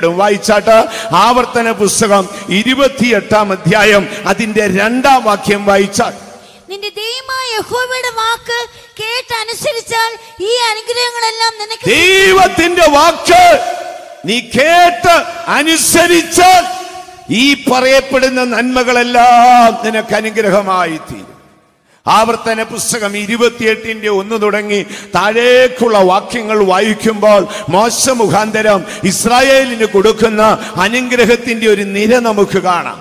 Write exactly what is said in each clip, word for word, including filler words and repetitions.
വായിച്ചാട്ട് ആവർത്തന പുസ്തകം ഇരുപത്തിയെട്ടാം അധ്യായം അതിന്റെ രണ്ടാം വാക്യം വായിച്ചാൽ, നിന്റെ ദൈവമായ യഹോവയുടെ വാക്ക് കേട്ട് അനുസരിച്ചാൽ ഈ അനുഗ്രഹങ്ങളെല്ലാം നിനക്ക്. ദൈവത്തിന്റെ വാക്ക് നീ കേട്ട് അനുസരിച്ചാൽ ഈ പറയപ്പെടുന്ന നന്മകളെല്ലാം നിനക്ക് അനുഗ്രഹമായി തീരും. ആവർത്തന പുസ്തകം ഇരുപത്തിയെട്ടിന്റെ ഒന്ന് തുടങ്ങി താഴേക്കുള്ള വാക്യങ്ങൾ വായിക്കുമ്പോൾ മോശ മുഖാന്തരം ഇസ്രായേലിന് കൊടുക്കുന്ന അനുഗ്രഹത്തിന്റെ ഒരു നിര നമുക്ക് കാണാം.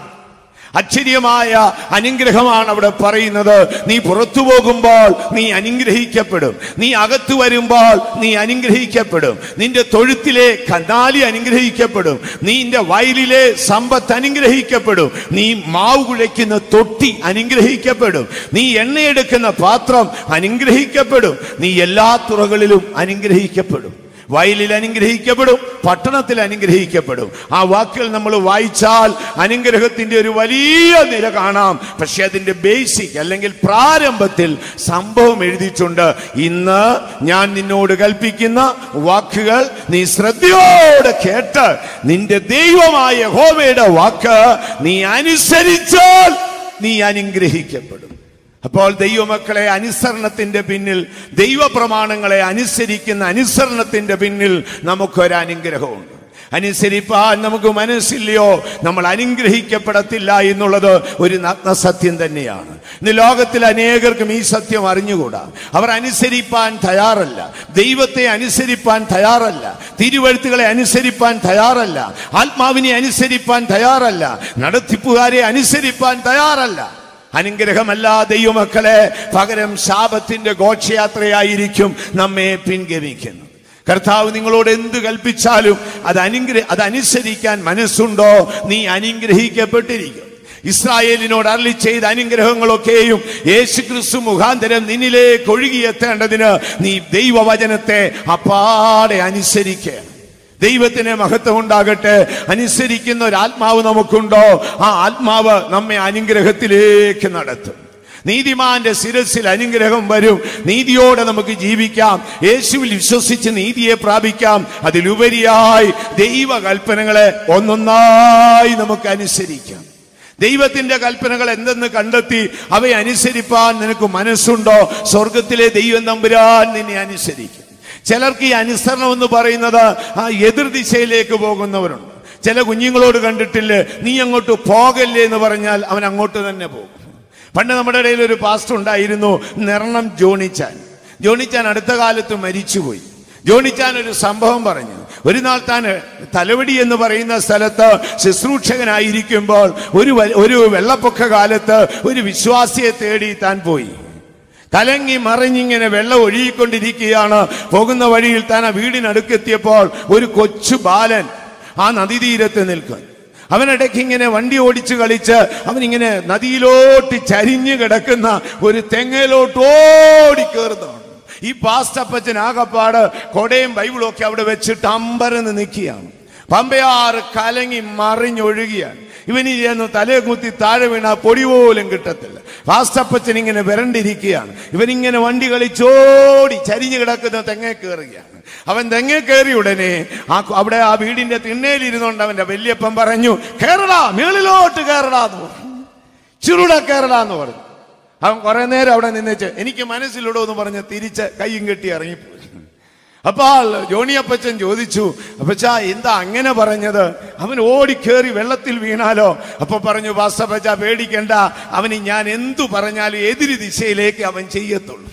ആശ്ചര്യമായ അനുഗ്രഹമാണ് അവിടെ പറയുന്നത്. നീ പുറത്തു പോകുമ്പോൾ നീ അനുഗ്രഹിക്കപ്പെടും, നീ അകത്തു വരുമ്പോൾ നീ അനുഗ്രഹിക്കപ്പെടും, നിന്റെ തൊഴുത്തിലെ കന്നാലി അനുഗ്രഹിക്കപ്പെടും, നിന്റെ വയലിലെ സമ്പത്ത് അനുഗ്രഹിക്കപ്പെടും, നീ മാവ് കുഴയ്ക്കുന്ന തൊട്ടി അനുഗ്രഹിക്കപ്പെടും, നീ എണ്ണയെടുക്കുന്ന പാത്രം അനുഗ്രഹിക്കപ്പെടും, നീ എല്ലാ തുറകളിലും അനുഗ്രഹിക്കപ്പെടും. വയലിൽ അനുഗ്രഹിക്കപ്പെടും, പട്ടണത്തിൽ അനുഗ്രഹിക്കപ്പെടും. ആ വാക്കുകൾ നമ്മൾ വായിച്ചാൽ അനുഗ്രഹത്തിന്റെ ഒരു വലിയ നിര കാണാം. പക്ഷെ അതിന്റെ ബേസിക് അല്ലെങ്കിൽ പ്രാരംഭത്തിൽ സംഭവം എഴുതിയിട്ടുണ്ട്. ഇന്ന് ഞാൻ നിന്നോട് കൽപ്പിക്കുന്ന വാക്കുകൾ നീ ശ്രദ്ധയോടെ കേട്ട് നിന്റെ ദൈവമായ യഹോവയുടെ വാക്ക് നീ അനുസരിച്ചാൽ നീ അനുഗ്രഹിക്കപ്പെടും. അപ്പോൾ ദൈവമക്കളെ, അനുസരണത്തിന്റെ പിന്നിൽ, ദൈവപ്രമാണങ്ങളെ അനുസരിക്കുന്ന അനുസരണത്തിന്റെ പിന്നിൽ നമുക്കൊരു അനുഗ്രഹമുണ്ട്. അനുസരിപ്പാൻ നമുക്ക് മനസ്സില്ലയോ, നമ്മൾ അനുഗ്രഹിക്കപ്പെടത്തില്ല എന്നുള്ളത് ഒരു നഗ്നസത്യം തന്നെയാണ്. ഇന്ന് ലോകത്തിൽ അനേകർക്കും ഈ സത്യം അറിഞ്ഞുകൂടാ. അവർ അനുസരിപ്പാൻ തയ്യാറല്ല, ദൈവത്തെ അനുസരിപ്പാൻ തയ്യാറല്ല, തിരുവെഴുത്തുകളെ അനുസരിപ്പാൻ തയ്യാറല്ല, ആത്മാവിനെ അനുസരിപ്പാൻ തയ്യാറല്ല, നടത്തിപ്പുകാരെ അനുസരിപ്പാൻ തയ്യാറല്ല. അനുഗ്രഹമല്ല ദൈവമക്കളെ, പകരം ശാപത്തിന്റെ ഘോഷയാത്രയായിരിക്കും നമ്മെ പിൻഗമിക്കുന്നത്. കർത്താവ് നിങ്ങളോട് എന്ത് കൽപ്പിച്ചാലും അത് അനുഗ്രഹ അതനുസരിക്കാൻ മനസ്സുണ്ടോ, നീ അനുഗ്രഹിക്കപ്പെട്ടിരിക്കും. ഇസ്രായേലിനോട് അരുളി ചെയ്ത അനുഗ്രഹങ്ങളൊക്കെയും യേശുക്രിസ്തു മുഖാന്തരം നിന്നിലേക്ക് ഒഴുകിയെത്തേണ്ടതിന് നീ ദൈവവചനത്തെ അപ്പാടെ അനുസരിക്കണം. ദൈവത്തിന് മഹത്വം ഉണ്ടാകട്ടെ. അനുസരിക്കുന്ന ഒരു ആത്മാവ് നമുക്കുണ്ടോ, ആ ആത്മാവ് നമ്മെ അനുഗ്രഹത്തിലേക്ക് നടത്തും. നീതിമാന്റെ ശിരസിൽ അനുഗ്രഹം വരും. നീതിയോടെ നമുക്ക് ജീവിക്കാം, യേശുവിൽ വിശ്വസിച്ച് നീതിയെ പ്രാപിക്കാം. അതിലുപരിയായി ദൈവകൽപ്പനകളെ ഒന്നൊന്നായി നമുക്ക് അനുസരിക്കാം. ദൈവത്തിന്റെ കൽപ്പനകൾ എന്തെന്ന് കണ്ടെത്തി അവയെ അനുസരിപ്പാൻ നിനക്ക് മനസ്സുണ്ടോ, സ്വർഗത്തിലെ ദൈവം തമ്പുരാൻ നിന്നെ അനുസരിക്കും. ചിലർക്ക് ഈ അനുസരണം എന്ന് പറയുന്നത് ആ എതിർ ദിശയിലേക്ക് പോകുന്നവരുണ്ട്. ചില കുഞ്ഞുങ്ങളോട് കണ്ടിട്ടില്ലേ, നീ അങ്ങോട്ട് പോകല്ലേ എന്ന് പറഞ്ഞാൽ അവൻ അങ്ങോട്ട് തന്നെ പോകും. പണ്ട് നമ്മുടെ ഇടയിൽ ഒരു പാസ്റ്റർ ഉണ്ടായിരുന്നു, നിറണം ജോണിച്ചാൻ. ജോണിച്ചാൻ അടുത്ത കാലത്ത് മരിച്ചുപോയി. ജോണിച്ചാൻ ഒരു സംഭവം പറഞ്ഞു. ഒരു നാൾ താൻ തലവടി എന്ന് പറയുന്ന സ്ഥലത്ത് ശുശ്രൂഷകനായിരിക്കുമ്പോൾ ഒരു ഒരു വെള്ളപ്പൊക്ക കാലത്ത് ഒരു വിശ്വാസിയെ തേടി താൻ പോയി. കലങ്ങി മറിഞ്ഞിങ്ങനെ വെള്ളം ഒഴുകിക്കൊണ്ടിരിക്കുകയാണ്. പോകുന്ന വഴിയിൽ താൻ ആ വീടിനടുക്കെത്തിയപ്പോൾ ഒരു കൊച്ചു ബാലൻ ആ നദീതീരത്ത് നിൽക്കും. അവനിടയ്ക്ക് ഇങ്ങനെ വണ്ടി ഓടിച്ച് കളിച്ച് അവനിങ്ങനെ നദിയിലോട്ട് ചരിഞ്ഞു കിടക്കുന്ന ഒരു തെങ്ങയിലോട്ട് ഓടി കയറുന്നതാണ്. ഈ പാസ്റ്റപ്പച്ചൻ ആകപ്പാട് കൊടയും ബൈബിളും ഒക്കെ അവിടെ വെച്ചിട്ട് അമ്പരന്ന് നിൽക്കുകയാണ്. പമ്പയാറ് കലങ്ങി മറിഞ്ഞൊഴുകിയാണ്. ഇവന് ചെന്ന് തലയെ കുത്തി താഴെ വീണ പൊടി പോലും കിട്ടത്തില്ല. പാസ്റ്റപ്പച്ചൻ ഇങ്ങനെ വരണ്ടിരിക്കുകയാണ്. ഇവനിങ്ങനെ വണ്ടി കളിച്ചോടി ചരിഞ്ഞു കിടക്കുന്ന തെങ്ങേ കയറുകയാണ്. അവൻ തെങ്ങേ കയറി ഉടനെ ആ അവിടെ ആ വീടിന്റെ തിണ്ണയിലിരുന്നുകൊണ്ട് അവന്റെ വല്യപ്പൻ പറഞ്ഞു, കേറടാ, മേളിലോട്ട് കേറടാന്ന് പറഞ്ഞു, ചുരുട കേറടാന്ന് പറഞ്ഞു. അവൻ കുറെ നേരം അവിടെ നിന്നേച്ച് എനിക്ക് മനസ്സിലിടോ എന്ന് പറഞ്ഞ് തിരിച്ച് കയ്യും കെട്ടി ഇറങ്ങിപ്പോയി. അപ്പോൾ ജോണിയപ്പച്ചൻ ചോദിച്ചു, അപ്പച്ചാ എന്താ അങ്ങനെ പറഞ്ഞത്, അവൻ ഓടിക്കേറി വെള്ളത്തിൽ വീണാലോ? അപ്പൊ പറഞ്ഞു, പാസ്റ്റപ്പച്ച പേടിക്കണ്ട, അവന് ഞാൻ എന്തു പറഞ്ഞാലും എതിര് ദിശയിലേക്ക് അവൻ ചെയ്യത്തുള്ളൂ.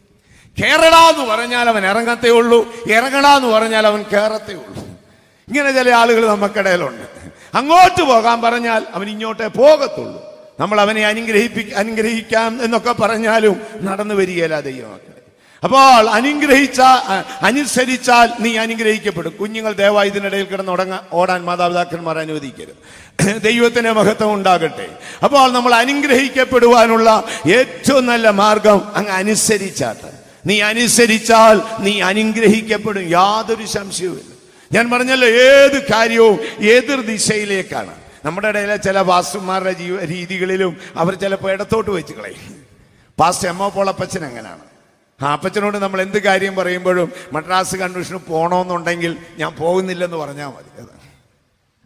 കേറടാന്ന് പറഞ്ഞാൽ അവൻ ഇറങ്ങത്തേ ഉള്ളൂ, ഇറങ്ങടാന്ന് പറഞ്ഞാൽ അവൻ കേറത്തേ ഉള്ളൂ. ഇങ്ങനെ ചില ആളുകൾ നമുക്കിടയിലുണ്ട്. അങ്ങോട്ട് പോകാൻ പറഞ്ഞാൽ അവൻ ഇങ്ങോട്ടേ പോകത്തുള്ളൂ. നമ്മൾ അവനെ അനുഗ്രഹിപ്പി അനുഗ്രഹിക്കാം എന്നൊക്കെ പറഞ്ഞാലും നടന്നു വരികയില്ല ദൈവമക്കളെ. അപ്പോൾ അനുഗ്രഹിച്ച അനുസരിച്ചാൽ നീ അനുഗ്രഹിക്കപ്പെടും. കുഞ്ഞുങ്ങൾ ദയവായി ഇതിനിടയിൽ കിടന്ന് ഉടങ്ങ ഓടാൻ മാതാപിതാക്കന്മാർ അനുവദിക്കരുത്. ദൈവത്തിന് മഹത്വം ഉണ്ടാകട്ടെ. അപ്പോൾ നമ്മൾ അനുഗ്രഹിക്കപ്പെടുവാനുള്ള ഏറ്റവും നല്ല മാർഗം അങ്ങ് അനുസരിച്ചാട്ട്. നീ അനുസരിച്ചാൽ നീ അനുഗ്രഹിക്കപ്പെടും, യാതൊരു സംശയവുമില്ല. ഞാൻ പറഞ്ഞല്ലോ, ഏത് കാര്യവും എതിർ ദിശയിലേക്കാണ്. നമ്മുടെ ഇടയിലെ ചില പാസ്റ്റർമാരുടെ ജീവ രീതികളിലും അവർ ചിലപ്പോൾ ഇടത്തോട്ട് വെച്ച് കളയും. പാസ്റ്റർ എം ഒ പോളപ്പച്ചൻ അങ്ങനെയാണ്. ആ അപ്പച്ചനോട് നമ്മൾ എന്ത് കാര്യം പറയുമ്പോഴും മദ്രാസ് കൺവെൻഷന് പോകണമെന്നുണ്ടെങ്കിൽ ഞാൻ പോകുന്നില്ലെന്ന് പറഞ്ഞാൽ മതി.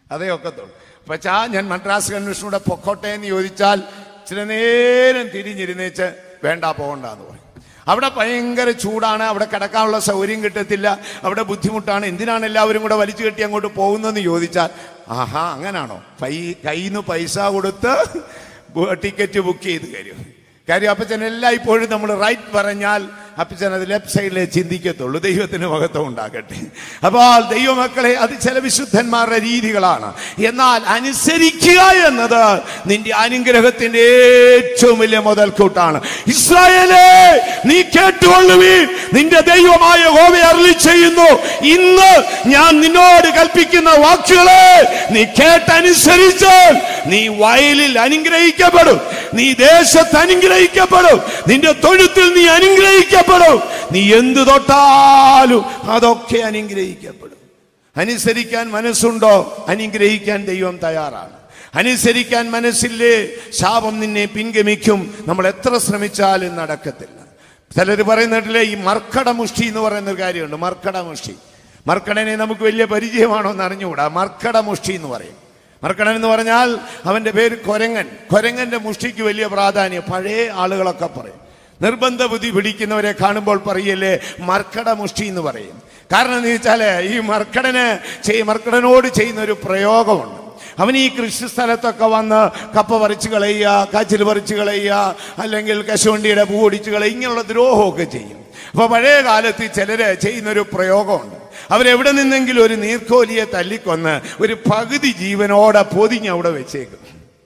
അതേ ഒക്കത്തുള്ളൂ. പക്ഷാ ഞാൻ മദ്രാസ് കൺവെൻഷനൂടെ പൊക്കോട്ടെ എന്ന് ചോദിച്ചാൽ ചില നേരം തിരിഞ്ഞിരുന്നേച്ച് വേണ്ട പോകണ്ടെന്ന് പറയും. അവിടെ ഭയങ്കര ചൂടാണ്, അവിടെ കിടക്കാനുള്ള സൗകര്യം കിട്ടത്തില്ല, അവിടെ ബുദ്ധിമുട്ടാണ്, എന്തിനാണ് എല്ലാവരും കൂടെ വലിച്ചു കെട്ടി അങ്ങോട്ട് പോകുന്നതെന്ന് ചോദിച്ചാൽ ആഹാ അങ്ങനാണോ, പൈ കയ്യിൽ നിന്ന് പൈസ കൊടുത്ത് ടിക്കറ്റ് ബുക്ക് ചെയ്ത് തരും. കാര്യം അപ്പച്ചൻ എല്ലാം ഇപ്പോഴും നമ്മൾ റൈറ്റ് പറഞ്ഞാൽ അപ്പച്ചൻ അത് ലെഫ്റ്റ് സൈഡിലേ ചിന്തിക്കത്തുള്ളൂ. ദൈവത്തിന് മഹത്വം ഉണ്ടാകട്ടെ. അപ്പോൾ ദൈവമക്കളെ, അത് ചില വിശുദ്ധന്മാരുടെ രീതികളാണ്. എന്നാൽ അനുസരിക്കുക എന്നത് നിന്റെ അനുഗ്രഹത്തിന്റെ ഏറ്റവും വലിയ മുതൽക്കൂട്ടാണ്. ഇസ്രായേലേ, നീ കേട്ടുകൊള്ളുവീൻ, നിന്റെ ദൈവമായ യഹോവ അരുളി ചെയ്യുന്നു, ഇന്ന് ഞാൻ നിന്നോട് കൽപ്പിക്കുന്ന വാക്കുകളെ നീ കേട്ടനുസരിച്ചാൽ നീ വയലിൽ അനുഗ്രഹിക്കപ്പെടും, നീ ദേശത്ത് അനുഗ്രഹിക്കപ്പെടും, നിന്റെ തൊഴുത്തിൽ നീ അനുഗ്രഹിക്കപ്പെടും, നീ എന്ത് തൊട്ടാലും അതൊക്കെ അനുഗ്രഹിക്കപ്പെടും. അനുസരിക്കാൻ മനസ്സുണ്ടോ? അനുഗ്രഹിക്കാൻ ദൈവം തയ്യാറാണ്. അനുസരിക്കാൻ മനസ്സില്ലേ, ശാപം നിന്നെ പിൻഗമിക്കും. നമ്മൾ എത്ര ശ്രമിച്ചാലും നടക്കത്തില്ല. ചിലർ പറയുന്നില്ലേ, ഈ മർക്കടമുഷ്ടി എന്ന് പറയുന്ന ഒരു കാര്യമുണ്ട്. മർക്കടമുഷ്ടി, മർക്കടനെ നമുക്ക് വലിയ പരിചയമാണോ എന്ന് അറിഞ്ഞുകൂടാ. മർക്കടമുഷ്ടി എന്ന് പറയും. മർക്കടൻ എന്ന് പറഞ്ഞാൽ അവന്റെ പേര് കൊരങ്ങൻ. കൊരങ്ങന്റെ മുഷ്ടിക്ക് വലിയ പ്രാധാന്യം പഴയ ആളുകളൊക്കെ പറയും. നിർബന്ധ ബുദ്ധി പിടിക്കുന്നവരെ കാണുമ്പോൾ പറയല്ലേ മർക്കട മുഷ്ടി എന്ന് പറയും. കാരണം എന്ന് വെച്ചാല് ഈ മർക്കടന് മർക്കടനോട് ചെയ്യുന്ന ഒരു പ്രയോഗമുണ്ട്. അവൻ ഈ കൃഷി സ്ഥലത്തൊക്കെ വന്ന് കപ്പ പറിച്ചു കളയുക, കാച്ചിൽ പറിച്ചു കളയുക, അല്ലെങ്കിൽ കശുവണ്ടിയുടെ പൂ ഒടിച്ചു കളയുക, ഇങ്ങനെയുള്ള ദ്രോഹമൊക്കെ ചെയ്യും. അപ്പൊ പഴയ കാലത്ത് ചിലര് ചെയ്യുന്നൊരു പ്രയോഗമുണ്ട്. അവരെവിടെ നിന്നെങ്കിലും ഒരു നീർക്കോലിയെ തല്ലിക്കൊന്ന് ഒരു പകുതി ജീവനോടെ പൊതിഞ്ഞ് അവിടെ വെച്ചേക്കും.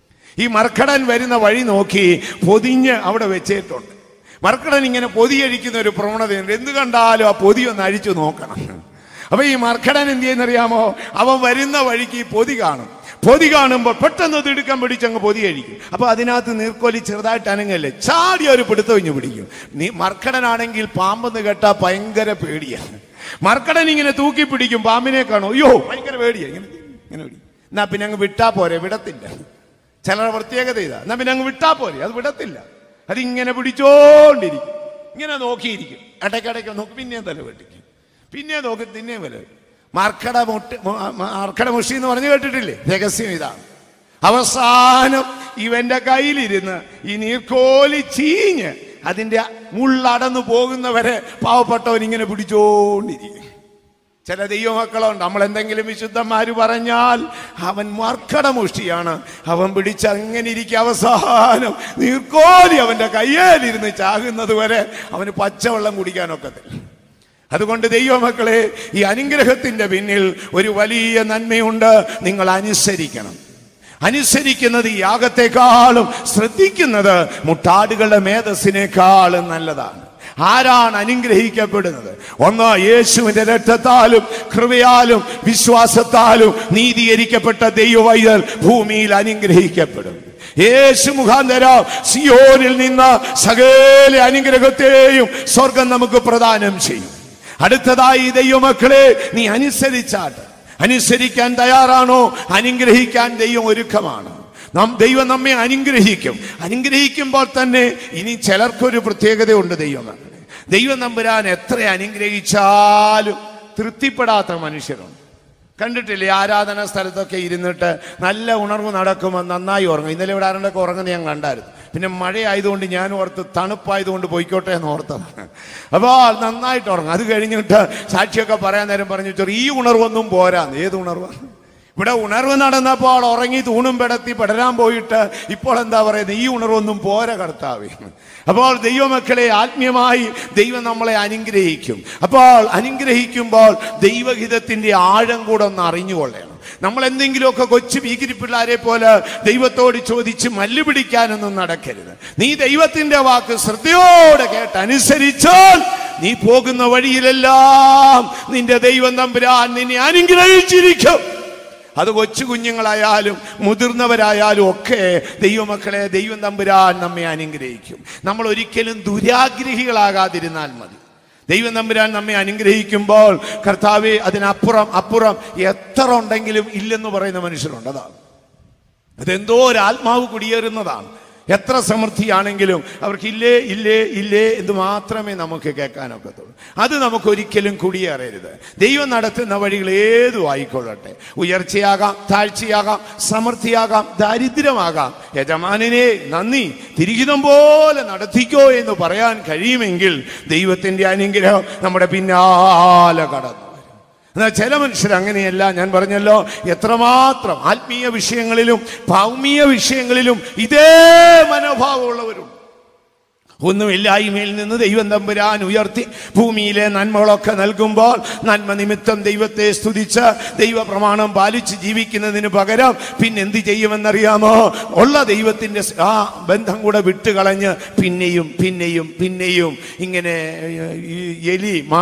ഈ മർക്കടൻ വരുന്ന വഴി നോക്കി പൊതിഞ്ഞ് അവിടെ വെച്ചിട്ടുണ്ട്. മർക്കടൻ ഇങ്ങനെ പൊതിയഴിക്കുന്ന ഒരു പ്രവണതയുണ്ട്. എന്ത് കണ്ടാലും ആ പൊതി ഒന്ന് അഴിച്ചു നോക്കണം. അപ്പൊ ഈ മർക്കടൻ എന്ത് ചെയ്യുന്നറിയാമോ, അവൻ വരുന്ന വഴിക്ക് ഈ പൊതി കാണും. പൊതി കാണുമ്പോൾ പെട്ടെന്ന് തിടുക്കം പിടിച്ചങ്ങ് പൊതി അഴിക്കും. അപ്പൊ അതിനകത്ത് നീർക്കോലി ചെറുതായിട്ട് അനങ്ങല്ലേ, ചാടി ഒരു പിടുത്തം പിടിക്കും. നീ മർക്കടനാണെങ്കിൽ പാമ്പെന്ന് കേട്ടാ ഭയങ്കര പേടിയാണ്. മർക്കടൻ ഇങ്ങനെ തൂക്കി പിടിക്കും, പാമ്പിനെ കാണും, അയ്യോ ഭയങ്കര പേടിയാ, ഇങ്ങനെ ഇങ്ങനെ പിടിക്കും. എന്നാ പിന്നെ അങ്ങ് വിട്ടാ പോരെ, വിടത്തില്ല. ചിലരുടെ പ്രത്യേകത ഇതാ, എന്നാ പിന്നെ അങ്ങ് വിട്ടാ പോരെ, അത് വിടത്തില്ല. അതിങ്ങനെ പിടിച്ചോണ്ടിരിക്കും, ഇങ്ങനെ നോക്കിയിരിക്കും. ഇടയ്ക്കിടയ്ക്ക് നോക്കി പിന്നെയും തല വെട്ടിക്കും, പിന്നെ നോക്കി പിന്നെയും വില. മർക്കട മുട്ടി മർക്കട മുഷി എന്ന് പറഞ്ഞു കേട്ടിട്ടില്ലേ? രഹസ്യം ഇതാണ്. അവസാനം ഇവന്റെ കയ്യിലിരുന്ന് ഈ നീർക്കോലി ചീഞ്ഞ് അതിന്റെ മുള്ളടന്നു പോകുന്നവരെ പാവപ്പെട്ടവൻ ഇങ്ങനെ പിടിച്ചോണ്ടിരിക്കും. ചില ദൈവമക്കളുണ്ട്, നമ്മൾ എന്തെങ്കിലും വിശുദ്ധന്മാര് പറഞ്ഞാൽ അവൻ മർക്കടമുഷ്ടിയാണ്, അവൻ പിടിച്ച് അങ്ങനെ ഇരിക്കും. അവസാനം നീർക്കോലി അവന്റെ കയ്യേലിരുന്ന് ചാകുന്നത് വരെ അവന് പച്ചവെള്ളം കുടിക്കാനൊക്കത്തില്ല. അതുകൊണ്ട് ദൈവമക്കളെ, ഈ അനുഗ്രഹത്തിന്റെ പിന്നിൽ ഒരു വലിയ നന്മയുണ്ട്. നിങ്ങൾ അനുസരിക്കണം. അനുസരിക്കുന്നത് ഈ യാഗത്തെക്കാളും ശ്രദ്ധിക്കുന്നത് മുട്ടാടുകളുടെ മേധസ്സിനേക്കാളും നല്ലതാണ്. ആരാണ് അനുഗ്രഹിക്കപ്പെടുന്നത്? ഒന്ന്, യേശുവിന്റെ രക്തത്താലും കൃപയാലും വിശ്വാസത്താലും നീതീകരിക്കപ്പെട്ട ദൈവവൈതൽ ഭൂമിയിൽ അനുഗ്രഹിക്കപ്പെടും. യേശു മുഖാന്തരം സിയോനിൽ നിന്ന് സകല അനുഗ്രഹത്തെയും സ്വർഗം നമുക്ക് പ്രദാനം ചെയ്യും. അടുത്തതായി ദൈവമക്കളെ, നീ അനുസരിച്ചാട്ട്. അനുസരിക്കാൻ തയ്യാറാണോ? അനുഗ്രഹിക്കാൻ ദൈവം ഒരുക്കമാണ്. നാം ദൈവം നമ്മെ അനുഗ്രഹിക്കും. അനുഗ്രഹിക്കുമ്പോൾ തന്നെ ഇനി ചിലർക്കൊരു പ്രത്യേകതയുണ്ട്. ദൈവം ദൈവം നമ്പുരാൻ എത്ര അനുഗ്രഹിച്ചാലും തൃപ്തിപ്പെടാത്ത മനുഷ്യരുണ്ട്. കണ്ടിട്ടില്ലേ? ആരാധന സ്ഥലത്തൊക്കെ ഇരുന്നിട്ട് നല്ല ഉണർവ് നടക്കുമ്പോൾ നന്നായി ഉറങ്ങും. ഇന്നലെ ഇവിടെ ആരുടെയൊക്കെ ഉറങ്ങുന്നത് ഞാൻ കണ്ടായിരുന്നു. പിന്നെ മഴയായതുകൊണ്ട് ഞാൻ ഓർത്ത് തണുപ്പായതുകൊണ്ട് പോയിക്കോട്ടെ എന്ന് ഓർത്തതാണ്. അപ്പോൾ നന്നായിട്ട് ഉറങ്ങും. അത് കഴിഞ്ഞിട്ട് സാക്ഷിയൊക്കെ പറയാൻ നേരം പറഞ്ഞു, ഈ ഉണർവൊന്നും പോരാന്ന്. ഏത് ഉണർവ്? ഇവിടെ ഉണർവ് നടന്നപ്പോൾ ഉറങ്ങി തൂണും പെടത്തി പെടരാൻ പോയിട്ട് ഇപ്പോൾ എന്താ പറയുന്നത്? ഈ ഉണർവൊന്നും പോരാ കർത്താവേ. അപ്പോൾ ദൈവമക്കളെ, ആത്മീയമായി ദൈവം നമ്മളെ അനുഗ്രഹിക്കും. അപ്പോൾ അനുഗ്രഹിക്കുമ്പോൾ ദൈവഹിതത്തിന്റെ ആഴം കൂടെ ഒന്ന് അറിഞ്ഞുകൊള്ളണം. നമ്മൾ എന്തെങ്കിലുമൊക്കെ കൊച്ചു ഭീകരി പിള്ളാരെ പോലെ ദൈവത്തോട് ചോദിച്ച് മല്ല് പിടിക്കാനൊന്നും നടക്കരുത്. നീ ദൈവത്തിന്റെ വാക്ക് ശ്രദ്ധയോടെ കേട്ട് അനുസരിച്ചാൽ നീ പോകുന്ന വഴിയിലെല്ലാം നിന്റെ ദൈവം തമ്പുരാൻ നിന്നെ അനുഗ്രഹിച്ചിരിക്കും. അത് കൊച്ചു കുഞ്ഞുങ്ങളായാലും മുതിർന്നവരായാലും ഒക്കെ ദൈവമക്കളെ, ദൈവം തമ്പുരാൻ നമ്മെ അനുഗ്രഹിക്കും. നമ്മൾ ഒരിക്കലും ദുരാഗ്രഹികളാകാതിരുന്നാൽ മതി. ദൈവം തമ്പുരാൻ നമ്മെ അനുഗ്രഹിക്കുമ്പോൾ കർത്താവേ, അതിനപ്പുറം അപ്പുറം എത്ര ഉണ്ടെങ്കിലും ഇല്ലെന്ന് പറയുന്ന മനുഷ്യരുണ്ട്. അതാണ്, അതെന്തോ ഒരു ആത്മാവ് കുടിയേറുന്നതാണ്. എത്ര സമൃദ്ധിയാണെങ്കിലും അവർക്ക് ഇല്ലേ ഇല്ലേ ഇല്ലേ എന്ന് മാത്രമേ നമുക്ക് കേൾക്കാനൊക്കത്തുള്ളൂ. അത് നമുക്കൊരിക്കലും കുടിയേറരുത്. ദൈവം നടത്തുന്ന വഴികൾ ഏതും ആയിക്കൊള്ളട്ടെ. ഉയർച്ചയാകാം, താഴ്ചയാകാം, സമൃദ്ധിയാകാം, ദാരിദ്ര്യമാകാം. യജമാനനെ നന്ദി, തിരികിതം പോലെ നടത്തിക്കോ എന്ന് പറയാൻ കഴിയുമെങ്കിൽ ദൈവത്തിൻ്റെ അനുഗ്രഹം നമ്മുടെ പിന്നാലെ കടന്നു. എന്നാൽ ചില മനുഷ്യർ അങ്ങനെയല്ല. ഞാൻ പറഞ്ഞല്ലോ, എത്രമാത്രം ആത്മീയ വിഷയങ്ങളിലും ഭൗമീയ വിഷയങ്ങളിലും ഇതേ മനോഭാവമുള്ളവരുണ്ട്. ഒന്നുമില്ലായ്മയിൽ നിന്ന് ദൈവം തമ്പുരാൻ ഉയർത്തി ഭൂമിയിലെ നന്മകളൊക്കെ നൽകുമ്പോൾ നന്മ നിമിത്തം ദൈവത്തെ സ്തുതിച്ച് ദൈവപ്രമാണം പാലിച്ച് ജീവിക്കുന്നതിന് പകരം പിന്നെ എന്ത് ചെയ്യുമെന്നറിയാമോ? ഉള്ള ദൈവത്തിൻ്റെ ആ ബന്ധം കൂടെ വിട്ടുകളഞ്ഞ് പിന്നെയും പിന്നെയും പിന്നെയും ഇങ്ങനെ ഈ എലി മാ